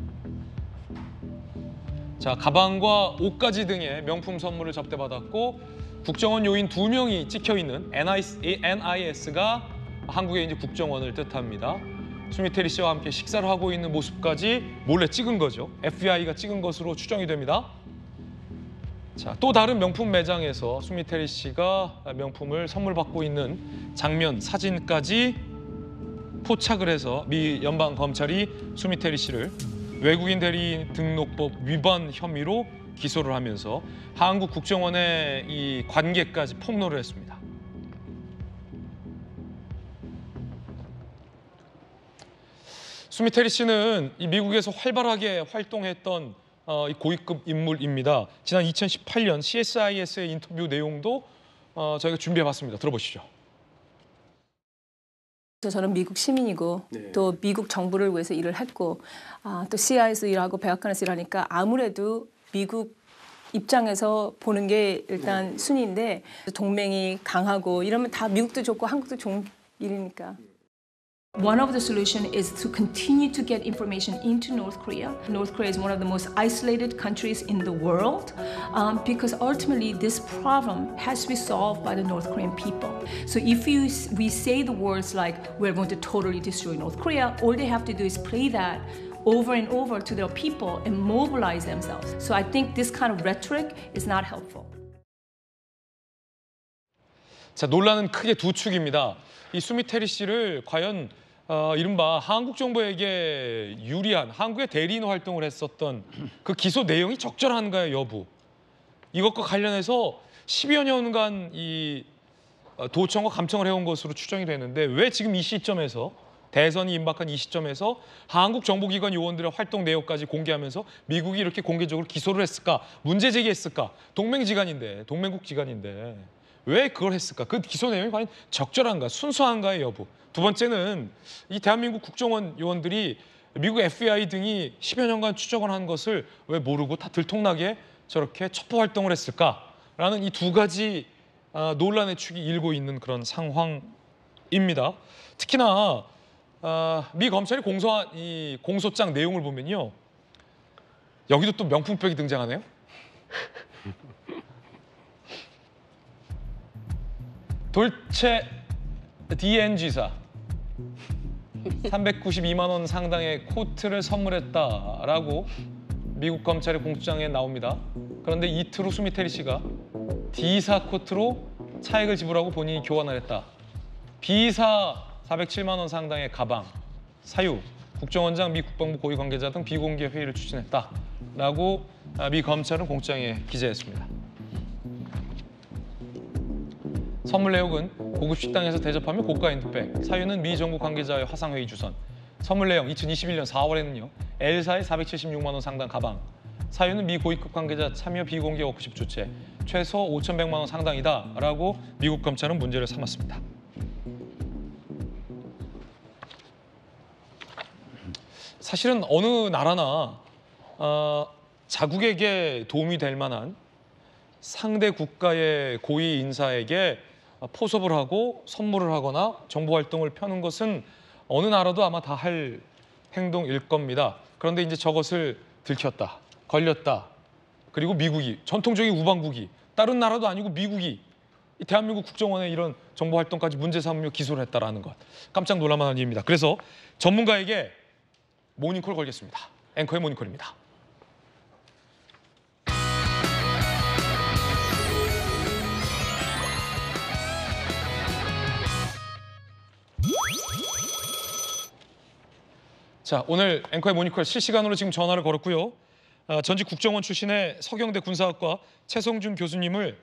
자, 가방과 옷가지 등의 명품 선물을 접대받았고 국정원 요인 두 명이 찍혀 있는 엔아이에스가 한국의 이제 국정원을 뜻합니다. 수미 테리 씨와 함께 식사를 하고 있는 모습까지 몰래 찍은 거죠. 에프비아이가 찍은 것으로 추정이 됩니다. 자, 또 다른 명품 매장에서 수미 테리 씨가 명품을 선물 받고 있는 장면, 사진까지 포착을 해서 미 연방 검찰이 수미 테리 씨를 외국인 대리인 등록법 위반 혐의로 기소를 하면서 한국 국정원의 이 관계까지 폭로를 했습니다. 수미 테리 씨는 이 미국에서 활발하게 활동했던 어, 이 고위급 인물입니다. 지난 이천십팔 년 씨에스아이에스의 인터뷰 내용도 어, 저희가 준비해봤습니다. 들어보시죠. 저는 미국 시민이고 네. 또 미국 정부를 위해서 일을 했고 아, 또 씨아이에이에서 일하고 백악관에서 일하니까 아무래도 미국 입장에서 보는 게 일단 네. 순위인데 동맹이 강하고 이러면 다 미국도 좋고 한국도 좋은 일이니까. One of the solutions is to continue to get information into North Korea. North Korea is one of the most isolated countries in the world um, because ultimately this problem has to be solved by the North Korean people. So if you, we say the words like we're going to totally destroy North Korea, all they have to do is play that over and over to their people and mobilize themselves. So I think this kind of rhetoric is not helpful. 자, 논란은 크게 두 축입니다. 이 수미 테리 씨를 과연 어, 이른바 한국 정부에게 유리한 한국의 대리인 활동을 했었던 그 기소 내용이 적절한가의 여부, 이것과 관련해서 십여 년간 이 도청과 감청을 해온 것으로 추정이 되는데 왜 지금 이 시점에서 대선이 임박한 이 시점에서 한국 정보기관 요원들의 활동 내역까지 공개하면서 미국이 이렇게 공개적으로 기소를 했을까, 문제 제기했을까? 동맹지간인데, 동맹국 지간인데 왜 그걸 했을까? 그 기소 내용이 과연 적절한가, 순수한가의 여부. 두 번째는 이 대한민국 국정원 요원들이 미국 에프비아이 등이 십여 년간 추적을 한 것을 왜 모르고 다 들통나게 저렇게 첩보 활동을 했을까? 이 두 가지 아, 논란의 축이 일고 있는 그런 상황입니다. 특히나 아, 미 검찰이 공소한 이 공소장 내용을 보면요. 여기도 또 명품백이 등장하네요. 돌체 디엔지사 삼백구십이만 원 상당의 코트를 선물했다라고 미국 검찰의 공소장에 나옵니다. 그런데 이틀 후 수미테리 씨가 D사 코트로 차액을 지불하고 본인이 교환을 했다. B사 사백칠만 원 상당의 가방, 사유, 국정원장, 미 국방부 고위 관계자 등 비공개 회의를 추진했다라고 미 검찰은 공소장에 기재했습니다. 선물 내역은 고급 식당에서 대접하며 고가 핸드백, 사유는 미 정부 관계자의 화상회의 주선, 선물 내용 이천이십일 년 사월에는요 L사의 사백칠십육만 원 상당 가방, 사유는 미 고위급 관계자 참여 비공개 워크숍 주최, 최소 오천백만 원 상당이다라고 미국 검찰은 문제를 삼았습니다. 사실은 어느 나라나 어, 자국에게 도움이 될 만한 상대 국가의 고위 인사에게 포섭을 하고 선물을 하거나 정보 활동을 펴는 것은 어느 나라도 아마 다 할 행동일 겁니다. 그런데 이제 저것을 들켰다, 걸렸다. 그리고 미국이, 전통적인 우방국이, 다른 나라도 아니고 미국이 이 대한민국 국정원의 이런 정보 활동까지 문제 삼으며 기소를 했다라는 것. 깜짝 놀랄만한 일입니다. 그래서 전문가에게 모닝콜 걸겠습니다. 앵커의 모닝콜입니다. 자, 오늘 앵커의 모닝콜 실시간으로 지금 전화를 걸었고요. 어, 전직 국정원 출신의 서경대 군사학과 최성준 교수님을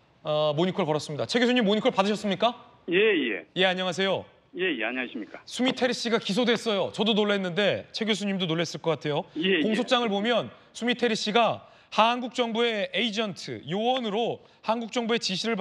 어, 모닝콜 걸었습니다. 최 교수님 모닝콜 받으셨습니까? 예, 예. 예, 안녕하세요. 예, 예, 안녕하십니까. 수미테리 씨가 기소됐어요. 저도 놀랐는데 최 교수님도 놀랐을 것 같아요. 예, 공소장을 예. 보면 수미테리 씨가 한국 정부의 에이전트, 요원으로 한국 정부의 지시를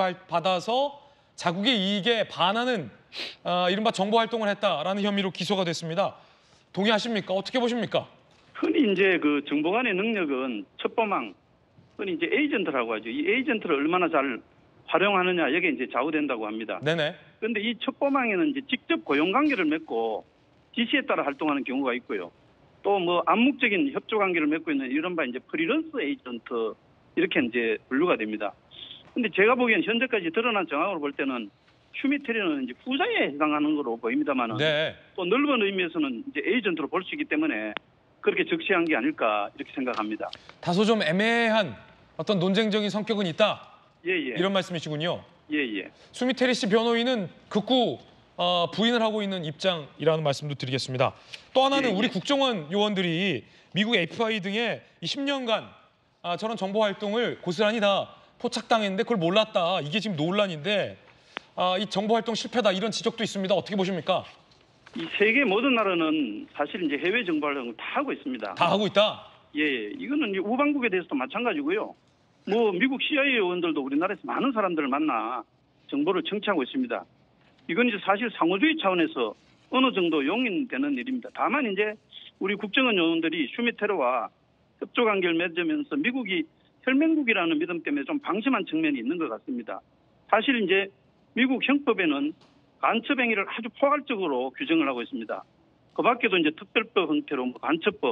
받아서 자국의 이익에 반하는 어, 이른바 정보 활동을 했다라는 혐의로 기소가 됐습니다. 동의하십니까? 어떻게 보십니까? 흔히 이제 그 정보관의 능력은 첩보망, 흔히 이제 에이전트라고 하죠. 이 에이전트를 얼마나 잘 활용하느냐 여기에 이제 좌우된다고 합니다. 네네. 그런데 이 첩보망에는 이제 직접 고용 관계를 맺고 지시에 따라 활동하는 경우가 있고요. 또 뭐 암묵적인 협조 관계를 맺고 있는 이른바 이제 프리랜서 에이전트 이렇게 이제 분류가 됩니다. 근데 제가 보기엔 현재까지 드러난 정황으로 볼 때는 휴미테리는 이제 후자에 해당하는 거로 보입니다만은 네. 또 넓은 의미에서는 이제 에이전트로 볼 수 있기 때문에 그렇게 적시한 게 아닐까 이렇게 생각합니다. 다소 좀 애매한 어떤 논쟁적인 성격은 있다. 예, 예. 이런 말씀이시군요. 예, 예. 수미테리 씨 변호인은 극구 어, 부인을 하고 있는 입장이라는 말씀도 드리겠습니다. 또 하나는 예, 예. 우리 국정원 요원들이 미국 에프비아이 등의 이 십 년간 아, 저런 정보 활동을 고스란히 다 포착당했는데 그걸 몰랐다. 이게 지금 논란인데 아, 이 정보 활동 실패다 이런 지적도 있습니다. 어떻게 보십니까? 이 세계 모든 나라는 사실 이제 해외 정보 활동을 다 하고 있습니다. 다 하고 있다? 예, 예. 이거는 이제 우방국에 대해서도 마찬가지고요. 뭐 미국 씨아이에이 요원들도 우리나라에서 많은 사람들을 만나 정보를 청취하고 있습니다. 이건 이제 사실 상호주의 차원에서 어느 정도 용인되는 일입니다. 다만 이제 우리 국정원 요원들이 휴미테러와 협조 관계를 맺으면서 미국이 혈맹국이라는 믿음 때문에 좀 방심한 측면이 있는 것 같습니다. 사실 이제 미국 형법에는 간첩 행위를 아주 포괄적으로 규정을 하고 있습니다. 그 밖에도 이제 특별법 형태로 뭐 간첩법,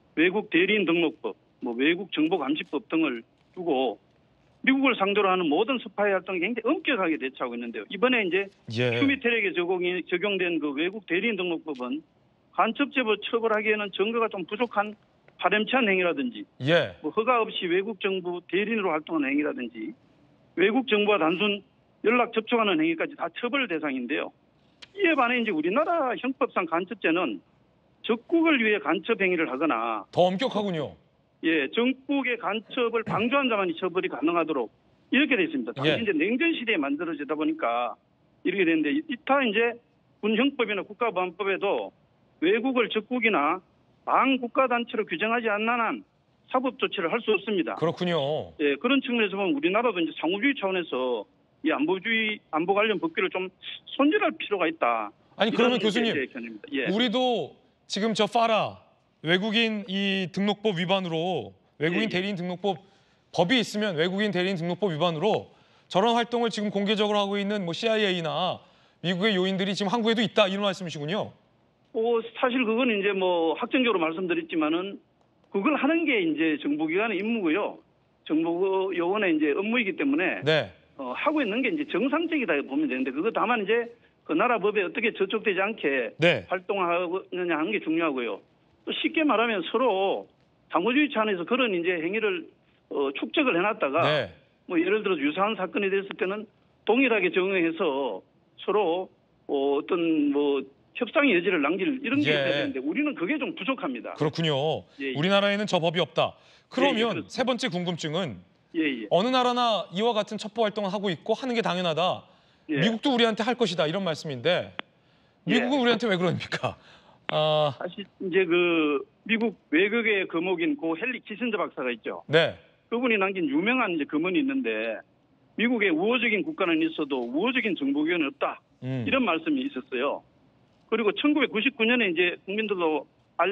외국 대리인 등록법, 뭐 외국 정보감시법 등을 두고 미국을 상대로 하는 모든 스파이 활동이 굉장히 엄격하게 대처하고 있는데요. 이번에 이제 예. 휴미테렉에 적용이, 적용된 그 외국 대리인 등록법은 간첩 제보 처벌하기에는 증거가 좀 부족한 파렴치한 행위라든지 예. 뭐 허가 없이 외국 정부 대리인으로 활동하는 행위라든지 외국 정부와 단순 연락 접촉하는 행위까지 다 처벌 대상인데요. 이에 반해 이제 우리나라 형법상 간첩죄는 적국을 위해 간첩 행위를 하거나 더 엄격하군요. 예, 정국의 간첩을 방조한 자만이 처벌이 가능하도록 이렇게 돼 있습니다. 당시 예. 이제 냉전 시대에 만들어지다 보니까 이렇게 되는데 이타 이제 군형법이나 국가보안법에도 외국을 적국이나 반국가 단체로 규정하지 않는 한 사법 조치를 할 수 없습니다. 그렇군요. 예, 그런 측면에서 보면 우리나라도 이제 상호주의 차원에서 이 안보주의 안보 관련 법규를 좀 손질할 필요가 있다. 아니 그러면 이런 교수님, 제 견해입니다. 예. 우리도 지금 저 파라 외국인 이 등록법 위반으로 외국인 예, 예. 대리인 등록법 법이 있으면 외국인 대리인 등록법 위반으로 저런 활동을 지금 공개적으로 하고 있는 뭐 씨아이에이나 미국의 요인들이 지금 한국에도 있다 이런 말씀이시군요. 어, 사실 그건 이제 뭐 확정적으로 말씀드렸지만은 그걸 하는 게 이제 정보기관의 임무고요. 정보 요원의 이제 업무이기 때문에 네. 어, 하고 있는 게 이제 정상적이다 보면 되는데 그거 다만 이제 그 나라 법에 어떻게 저촉되지 않게 네. 활동하느냐 하는 게 중요하고요. 또 쉽게 말하면 서로 상호주의 차원에서 그런 이제 행위를 어, 축적을 해놨다가 네. 뭐 예를 들어 유사한 사건이 됐을 때는 동일하게 적용해서 서로 어, 어떤 뭐 협상의 여지를 남길 이런 게 예. 있어야 되는데 우리는 그게 좀 부족합니다. 그렇군요. 예, 예. 우리나라에는 저 법이 없다. 그러면 예, 예, 그렇습니다. 세 번째 궁금증은 예, 예. 어느 나라나 이와 같은 첩보 활동을 하고 있고 하는 게 당연하다. 예. 미국도 우리한테 할 것이다 이런 말씀인데 미국은 예. 우리한테 왜 그럽니까? 아, 사실 이제 그 미국 외국의 거목인 고 헨리 키신저 박사가 있죠. 네. 그분이 남긴 유명한 이제 금언이 있는데 미국의 우호적인 국가는 있어도 우호적인 정보기관은 없다. 음. 이런 말씀이 있었어요. 그리고 천구백구십구 년에 이제 국민들도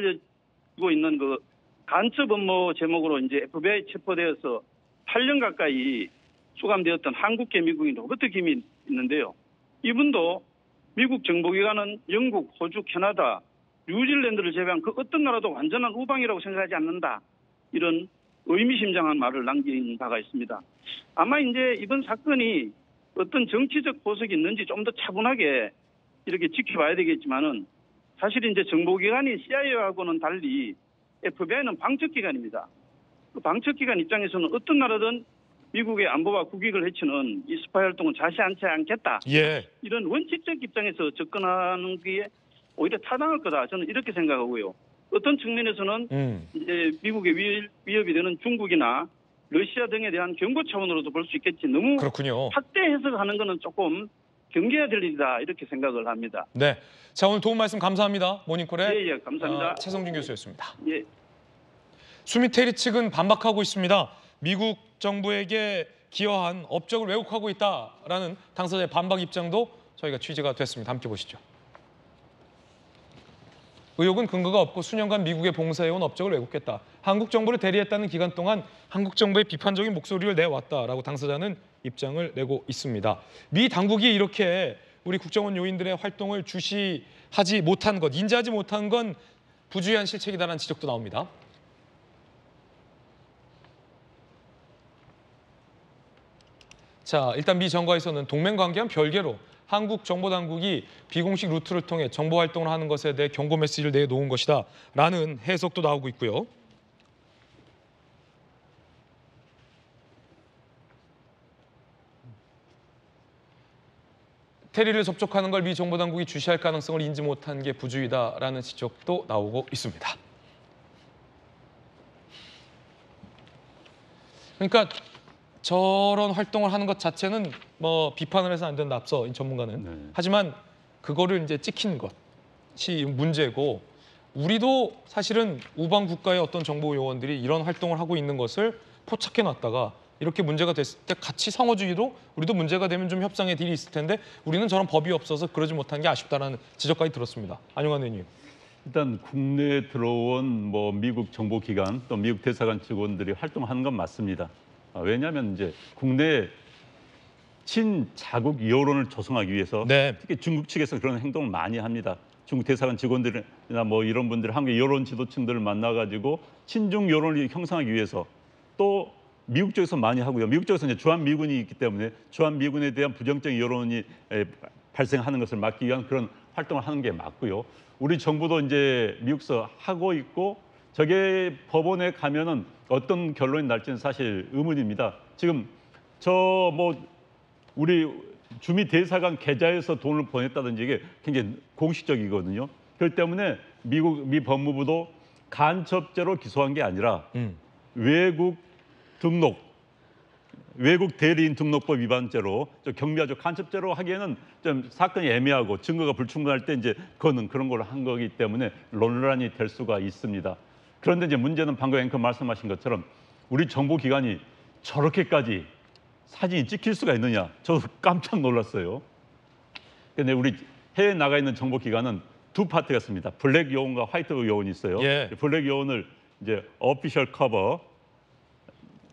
알려지고 있는 그 간첩 업무 제목으로 이제 에프비아이 체포되어서 팔 년 가까이 수감되었던 한국계 미국인 로버트 김이 있는데요. 이분도 미국 정보기관은 영국, 호주, 캐나다, 뉴질랜드를 제외한 그 어떤 나라도 완전한 우방이라고 생각하지 않는다. 이런 의미심장한 말을 남긴 바가 있습니다. 아마 이제 이번 사건이 어떤 정치적 포석이 있는지 좀 더 차분하게 이렇게 지켜봐야 되겠지만은 사실 이제 정보기관이 씨아이에이하고는 달리 에프비아이는 방첩기관입니다. 그 방첩기관 입장에서는 어떤 나라든 미국의 안보와 국익을 해치는 이 스파이 활동은 자시하지 않겠다. 예. 이런 원칙적 입장에서 접근하는 게 오히려 타당할 거다. 저는 이렇게 생각하고요. 어떤 측면에서는 음. 이제 미국의 위, 위협이 되는 중국이나 러시아 등에 대한 경고 차원으로도 볼 수 있겠지. 너무 그렇군요. 확대 해석하는 거는 조금 경계해야 될 일이다. 이렇게 생각을 합니다. 네. 자, 오늘 도움 말씀 감사합니다. 모닝콜의 예, 예, 감사합니다. 아, 최성준 교수였습니다. 예. 수미테리 측은 반박하고 있습니다. 미국 정부에게 기여한 업적을 왜곡하고 있다라는 당사자의 반박 입장도 저희가 취재가 됐습니다. 함께 보시죠. 의혹은 근거가 없고 수년간 미국에 봉사해온 업적을 왜곡했다. 한국 정부를 대리했다는 기간 동안 한국 정부의 비판적인 목소리를 내왔다라고 당사자는 입장을 내고 있습니다. 미 당국이 이렇게 우리 국정원 요인들의 활동을 주시하지 못한 것, 인지하지 못한 건 부주의한 실책이다라는 지적도 나옵니다. 자, 일단 미 정가에서는 동맹 관계와는 별개로 한국 정보당국이 비공식 루트를 통해 정보 활동을 하는 것에 대해 경고 메시지를 내놓은 것이다 라는 해석도 나오고 있고요. 테리를 접촉하는 걸 미 정보당국이 주시할 가능성을 인지 못한 게 부주의다라는 지적도 나오고 있습니다. 그러니까 저런 활동을 하는 것 자체는 뭐 비판을 해서 안 된다 앞서 이 전문가는. 네. 하지만 그거를 이제 찍힌 것이 문제고 우리도 사실은 우방 국가의 어떤 정보 요원들이 이런 활동을 하고 있는 것을 포착해 놨다가 이렇게 문제가 됐을 때 같이 상호주의로 우리도 문제가 되면 좀 협상의 딜이 있을 텐데 우리는 저런 법이 없어서 그러지 못한 게 아쉽다라는 지적까지 들었습니다. 안용환 의원님. 일단 국내에 들어온 뭐 미국 정보기관 또 미국 대사관 직원들이 활동하는 건 맞습니다. 아, 왜냐하면 이제 국내 친자국 여론을 조성하기 위해서 네. 특히 중국 측에서 그런 행동을 많이 합니다. 중국 대사관 직원들이나 뭐 이런 분들 한국 여론 지도층들을 만나가지고 친중 여론을 형성하기 위해서 또 미국 쪽에서 많이 하고요. 미국 쪽에서 이제 주한 미군이 있기 때문에 주한 미군에 대한 부정적 여론이 발생하는 것을 막기 위한 그런 활동을 하는 게 맞고요. 우리 정부도 이제 미국서 하고 있고 저게 법원에 가면은 어떤 결론이 날지는 사실 의문입니다. 지금 저 뭐 우리 주미 대사관 계좌에서 돈을 보냈다든지 이게 굉장히 공식적이거든요. 그렇기 때문에 미국 미 법무부도 간첩죄로 기소한 게 아니라 음. 외국 등록, 외국 대리인 등록법 위반죄로 경미하죠. 간첩죄로 하기에는 좀 사건이 애매하고 증거가 불충분할 때 이제 그거는 그런 걸 한 거기 때문에 논란이 될 수가 있습니다. 그런데 이제 문제는 방금 앵커 말씀하신 것처럼 우리 정보기관이 저렇게까지 사진이 찍힐 수가 있느냐? 저도 깜짝 놀랐어요. 근데 우리 해외에 나가 있는 정보기관은 두 파트가 있습니다. 블랙 요원과 화이트 요원이 있어요. 예. 블랙 요원을 이제 어피셜 커버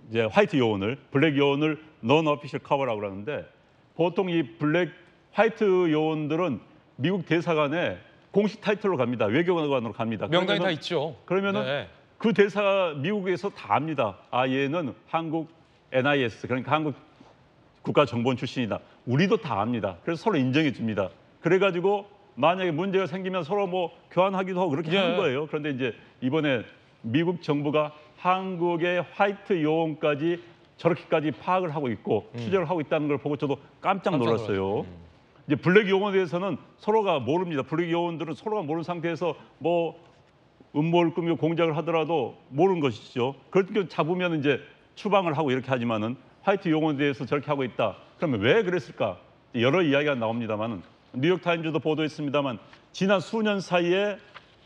이제 화이트 요원을 블랙 요원을 non official cover라고 그러는데 보통 이 블랙 화이트 요원들은 미국 대사관에 공식 타이틀로 갑니다. 외교관으로 갑니다. 명단이 다 그러면은- 있죠. 그러면은 네. 그 대사가 미국에서 다 압니다. 아 얘는 한국 엔 아이 에스 그러니까 한국 국가정보원 출신이다. 우리도 다 압니다. 그래서 서로 인정해 줍니다. 그래가지고 만약에 문제가 생기면 서로 뭐 교환하기도 하고 그렇게 예. 하는 거예요. 그런데 이제 이번에 미국 정부가 한국의 화이트 요원까지 저렇게까지 파악을 하고 있고 음. 추적을 하고 있다는 걸 보고 저도 깜짝 깜짝 놀랐어요. 음. 이제 블랙 요원에 대해서는 서로가 모릅니다. 블랙 요원들은 서로가 모르는 상태에서 뭐 음모를 꾸미고 공작을 하더라도 모르는 것이죠. 그렇게 잡으면 이제 추방을 하고 이렇게 하지만은 화이트 요원에 대해서 저렇게 하고 있다. 그러면 왜 그랬을까? 여러 이야기가 나옵니다만은 뉴욕타임즈도 보도했습니다만 지난 수년 사이에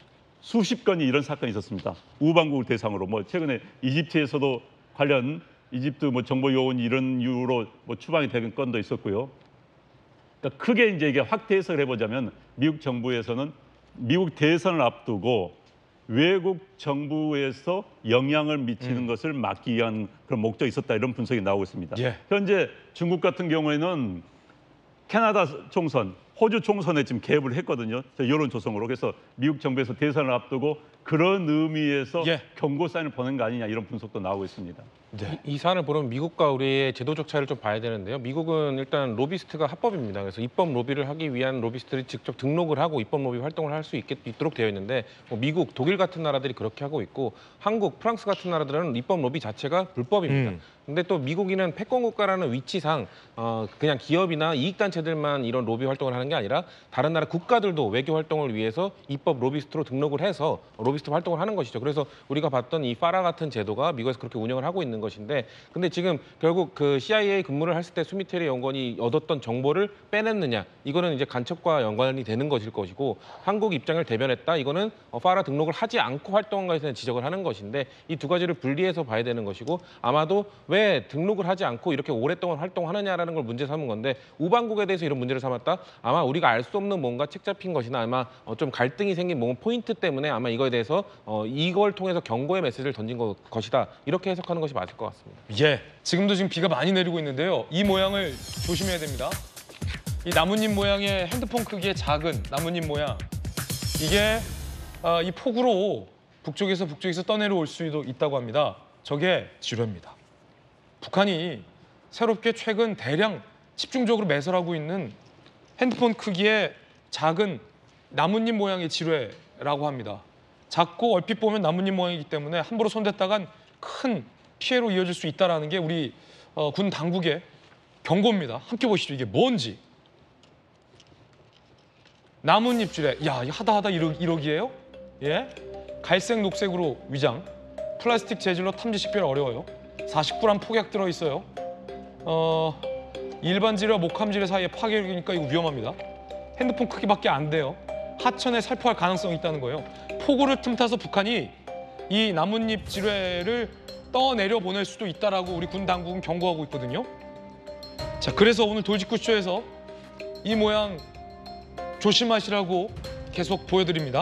수십 건이 이런 사건이 있었습니다. 우방국을 대상으로 뭐 최근에 이집트에서도 관련 이집트 뭐 정보 요원이 이런 이유로 뭐 추방이 되는 건도 있었고요. 그러니까 크게 이제 이게 확대 해석을 해보자면 미국 정부에서는 미국 대선을 앞두고 외국 정부에서 영향을 미치는 음. 것을 막기 위한 그런 목적이 있었다 이런 분석이 나오고 있습니다. 예. 현재 중국 같은 경우에는 캐나다 총선, 호주 총선에 지금 개입을 했거든요. 여론 조성으로. 그래서 미국 정부에서 대선을 앞두고 그런 의미에서 예. 경고 사인을 보낸 거 아니냐 이런 분석도 나오고 있습니다. 네. 이, 이 사안을 보면 미국과 우리의 제도적 차이를 좀 봐야 되는데요. 미국은 일단 로비스트가 합법입니다. 그래서 입법 로비를 하기 위한 로비스트들이 직접 등록을 하고 입법 로비 활동을 할 수 있도록 되어 있는데 뭐 미국, 독일 같은 나라들이 그렇게 하고 있고 한국, 프랑스 같은 나라들은 입법 로비 자체가 불법입니다. 음. 근데 또 미국인은 패권 국가라는 위치상 어, 그냥 기업이나 이익단체들만 이런 로비 활동을 하는 게 아니라 다른 나라 국가들도 외교 활동을 위해서 입법 로비스트로 등록을 해서 로비스트 활동을 하는 것이죠. 그래서 우리가 봤던 이 파라 같은 제도가 미국에서 그렇게 운영을 하고 있는 것인데 근데 지금 결국 그 씨아이에이 근무를 했을 때 수미테리 연구원이 얻었던 정보를 빼냈느냐 이거는 이제 간첩과 연관이 되는 것일 것이고 한국 입장을 대변했다 이거는 어, 파라 등록을 하지 않고 활동한 것에 대한 지적을 하는 것인데 이 두 가지를 분리해서 봐야 되는 것이고 아마도 왜 등록을 하지 않고 이렇게 오랫동안 활동하느냐라는 걸 문제 삼은 건데 우방국에 대해서 이런 문제를 삼았다 아마 우리가 알 수 없는 뭔가 책 잡힌 것이나 아마 어, 좀 갈등이 생긴 뭔 포인트 때문에 아마 이거에 대해서 어, 이걸 통해서 경고의 메시지를 던진 것, 것이다 이렇게 해석하는 것이 맞을 것 같습니다. 예, 지금도 지금 비가 많이 내리고 있는데요. 이 모양을 조심해야 됩니다. 이 나뭇잎 모양의 핸드폰 크기의 작은 나뭇잎 모양. 이게 아, 이 폭우로 북쪽에서 북쪽에서 떠내려올 수도 있다고 합니다. 저게 지뢰입니다. 북한이 새롭게 최근 대량 집중적으로 매설하고 있는 핸드폰 크기의 작은 나뭇잎 모양의 지뢰라고 합니다. 작고 얼핏 보면 나뭇잎 모양이기 때문에 함부로 손댔다간 큰 피해로 이어질 수 있다는 게 우리 어, 군 당국의 경고입니다. 함께 보시죠. 이게 뭔지. 나뭇잎 지뢰. 야, 하다 하다 이러, 이러기예요? 예? 갈색, 녹색으로 위장. 플라스틱 재질로 탐지 식별 어려워요. 사십 그램 폭약 들어있어요. 어, 일반 지뢰와 목함 지뢰 사이에 파괴력이니까 이거 위험합니다. 핸드폰 크기밖에 안 돼요. 하천에 살포할 가능성이 있다는 거예요. 폭우를 틈타서 북한이 이 나뭇잎 지뢰를 떠내려 보낼 수도 있다라고 우리 군 당국은 경고하고 있거든요. 자, 그래서 오늘 돌직구쇼에서 이 모양 조심하시라고 계속 보여드립니다.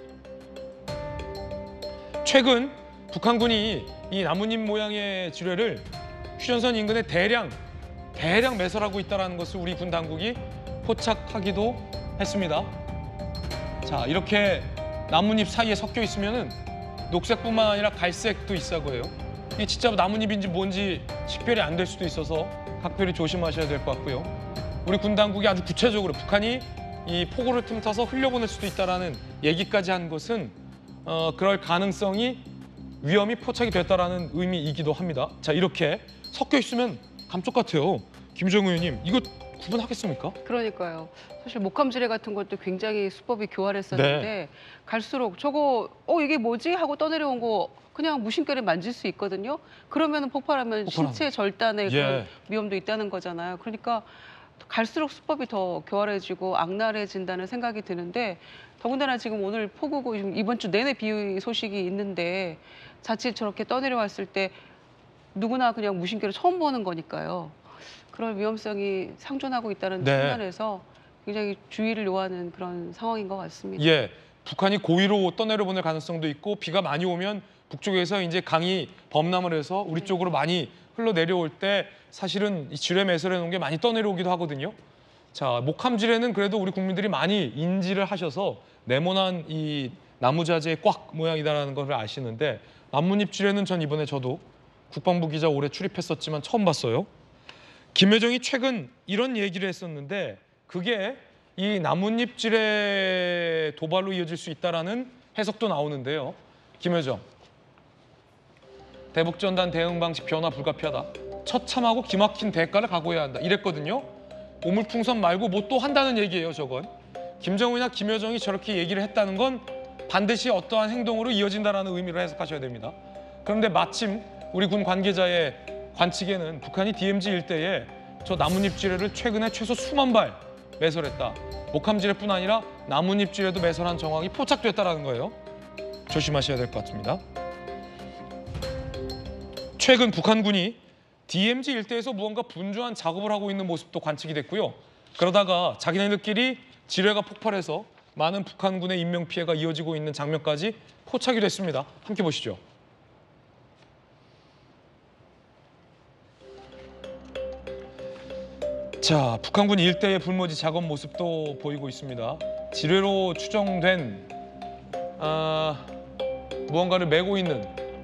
최근 북한군이 이 나뭇잎 모양의 지뢰를 휴전선 인근에 대량 대량 매설하고 있다는 것을 우리 군 당국이 포착하기도 했습니다. 자, 이렇게 나뭇잎 사이에 섞여 있으면은 녹색뿐만 아니라 갈색도 있다고 해요. 이게 진짜 나뭇잎인지 뭔지 식별이 안 될 수도 있어서 각별히 조심하셔야 될 것 같고요. 우리 군 당국이 아주 구체적으로 북한이 이 폭우를 틈타서 흘려보낼 수도 있다는 얘기까지 한 것은 어, 그럴 가능성이 위험이 포착이 됐다라는 의미이기도 합니다. 자, 이렇게 섞여 있으면 감쪽 같아요. 김정은 의원님, 이거 구분하겠습니까? 그러니까요. 사실 목함지뢰 같은 것도 굉장히 수법이 교활했었는데 네. 갈수록 저거 어 이게 뭐지 하고 떠내려온 거 그냥 무심결에 만질 수 있거든요. 그러면 폭발하면 폭발하면. 신체 절단의 예. 그런 위험도 있다는 거잖아요. 그러니까 갈수록 수법이 더 교활해지고 악랄해진다는 생각이 드는데 더군다나 지금 오늘 폭우고 이번 주 내내 비 소식이 있는데 자칫 저렇게 떠내려왔을 때 누구나 그냥 무심결에 처음 보는 거니까요. 그럴 위험성이 상존하고 있다는 네. 측면에서 굉장히 주의를 요하는 그런 상황인 것 같습니다. 예, 북한이 고의로 떠내려 보낼 가능성도 있고 비가 많이 오면 북쪽에서 이제 강이 범람을 해서 우리 쪽으로 많이 흘러 내려올 때 사실은 이 지뢰 매설해 놓은 게 많이 떠내려오기도 하거든요. 자, 목함 지뢰는 그래도 우리 국민들이 많이 인지를 하셔서 네모난 이 나무 자재의 꽉 모양이다라는 걸 아시는데 나뭇잎 지뢰는 전 이번에 저도 국방부 기자 올해 출입했었지만 처음 봤어요. 김여정이 최근 이런 얘기를 했었는데 그게 이 나뭇잎 지뢰 도발로 이어질 수 있다라는 해석도 나오는데요. 김여정, 대북전단 대응 방식 변화 불가피하다. 처참하고 기막힌 대가를 각오해야 한다. 이랬거든요. 오물풍선 말고 뭐 또 한다는 얘기예요, 저건. 김정은이나 김여정이 저렇게 얘기를 했다는 건 반드시 어떠한 행동으로 이어진다는 의미로 해석하셔야 됩니다. 그런데 마침 우리 군 관계자의 관측에는 북한이 디엠지 일대에 저 나뭇잎 지뢰를 최근에 최소 수만 발 매설했다. 목함 지뢰뿐 아니라 나뭇잎 지뢰도 매설한 정황이 포착됐다는 거예요. 조심하셔야 될 것 같습니다. 최근 북한군이 디엠지 일대에서 무언가 분주한 작업을 하고 있는 모습도 관측이 됐고요. 그러다가 자기네들끼리 지뢰가 폭발해서 많은 북한군의 인명피해가 이어지고 있는 장면까지 포착이 됐습니다. 함께 보시죠. 자, 북한군 일대의 불모지 작업 모습도 보이고 있습니다. 지뢰로 추정된 아, 무언가를 메고 있는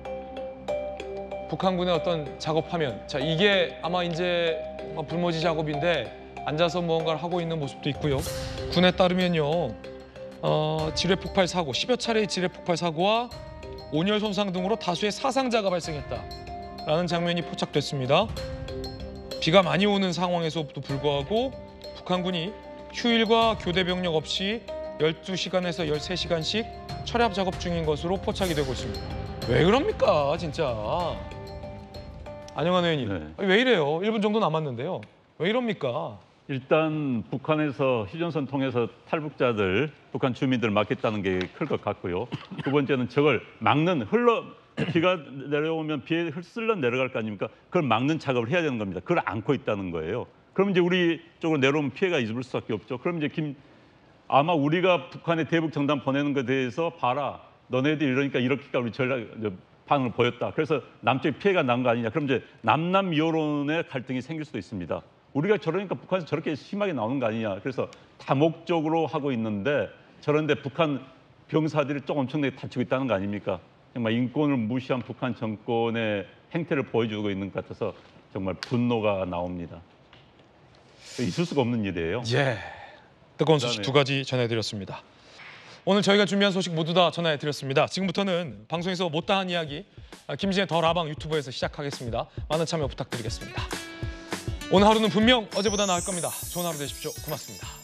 북한군의 어떤 작업화면. 자, 이게 아마 이제 불모지 작업인데 앉아서 무언가를 하고 있는 모습도 있고요. 군에 따르면요, 어, 지뢰 폭발 사고, 십여 차례의 지뢰 폭발 사고와 온열 손상 등으로 다수의 사상자가 발생했다라는 장면이 포착됐습니다. 비가 많이 오는 상황에서도 불구하고 북한군이 휴일과 교대 병력 없이 열두 시간에서 열세 시간씩 철압 작업 중인 것으로 포착이 되고 있습니다. 왜 그럽니까, 진짜. 안영환 의원님, 네. 왜 이래요? 일 분 정도 남았는데요. 왜 이럽니까? 일단 북한에서 휴전선 통해서 탈북자들, 북한 주민들 막겠다는 게 클 것 같고요. 두 번째는 저걸 막는, 흘러 비가 내려오면 비에 쓸려 내려갈 거 아닙니까? 그걸 막는 작업을 해야 되는 겁니다. 그걸 안고 있다는 거예요. 그럼 이제 우리 쪽으로 내려오면 피해가 있을 수밖에 없죠. 그럼 이제 김 아마 우리가 북한에 대북 정단 보내는 것에 대해서 봐라, 너네들 이러니까 이렇게까지 우리 전략 반응을 보였다. 그래서 남쪽에 피해가 난 거 아니냐. 그럼 이제 남남 여론의 갈등이 생길 수도 있습니다. 우리가 저러니까 북한에서 저렇게 심하게 나오는 거 아니냐. 그래서 다목적으로 하고 있는데 저런데 북한 병사들이 좀 엄청나게 다치고 있다는 거 아닙니까? 정말 인권을 무시한 북한 정권의 행태를 보여주고 있는 것 같아서 정말 분노가 나옵니다. 있을 수가 없는 일이에요. 예, 뜨거운 소식 두 가지 전해드렸습니다. 오늘 저희가 준비한 소식 모두 다 전해드렸습니다. 지금부터는 방송에서 못다한 이야기 김진의 더 라방 유튜브에서 시작하겠습니다. 많은 참여 부탁드리겠습니다. 오늘 하루는 분명 어제보다 나을 겁니다. 좋은 하루 되십시오. 고맙습니다.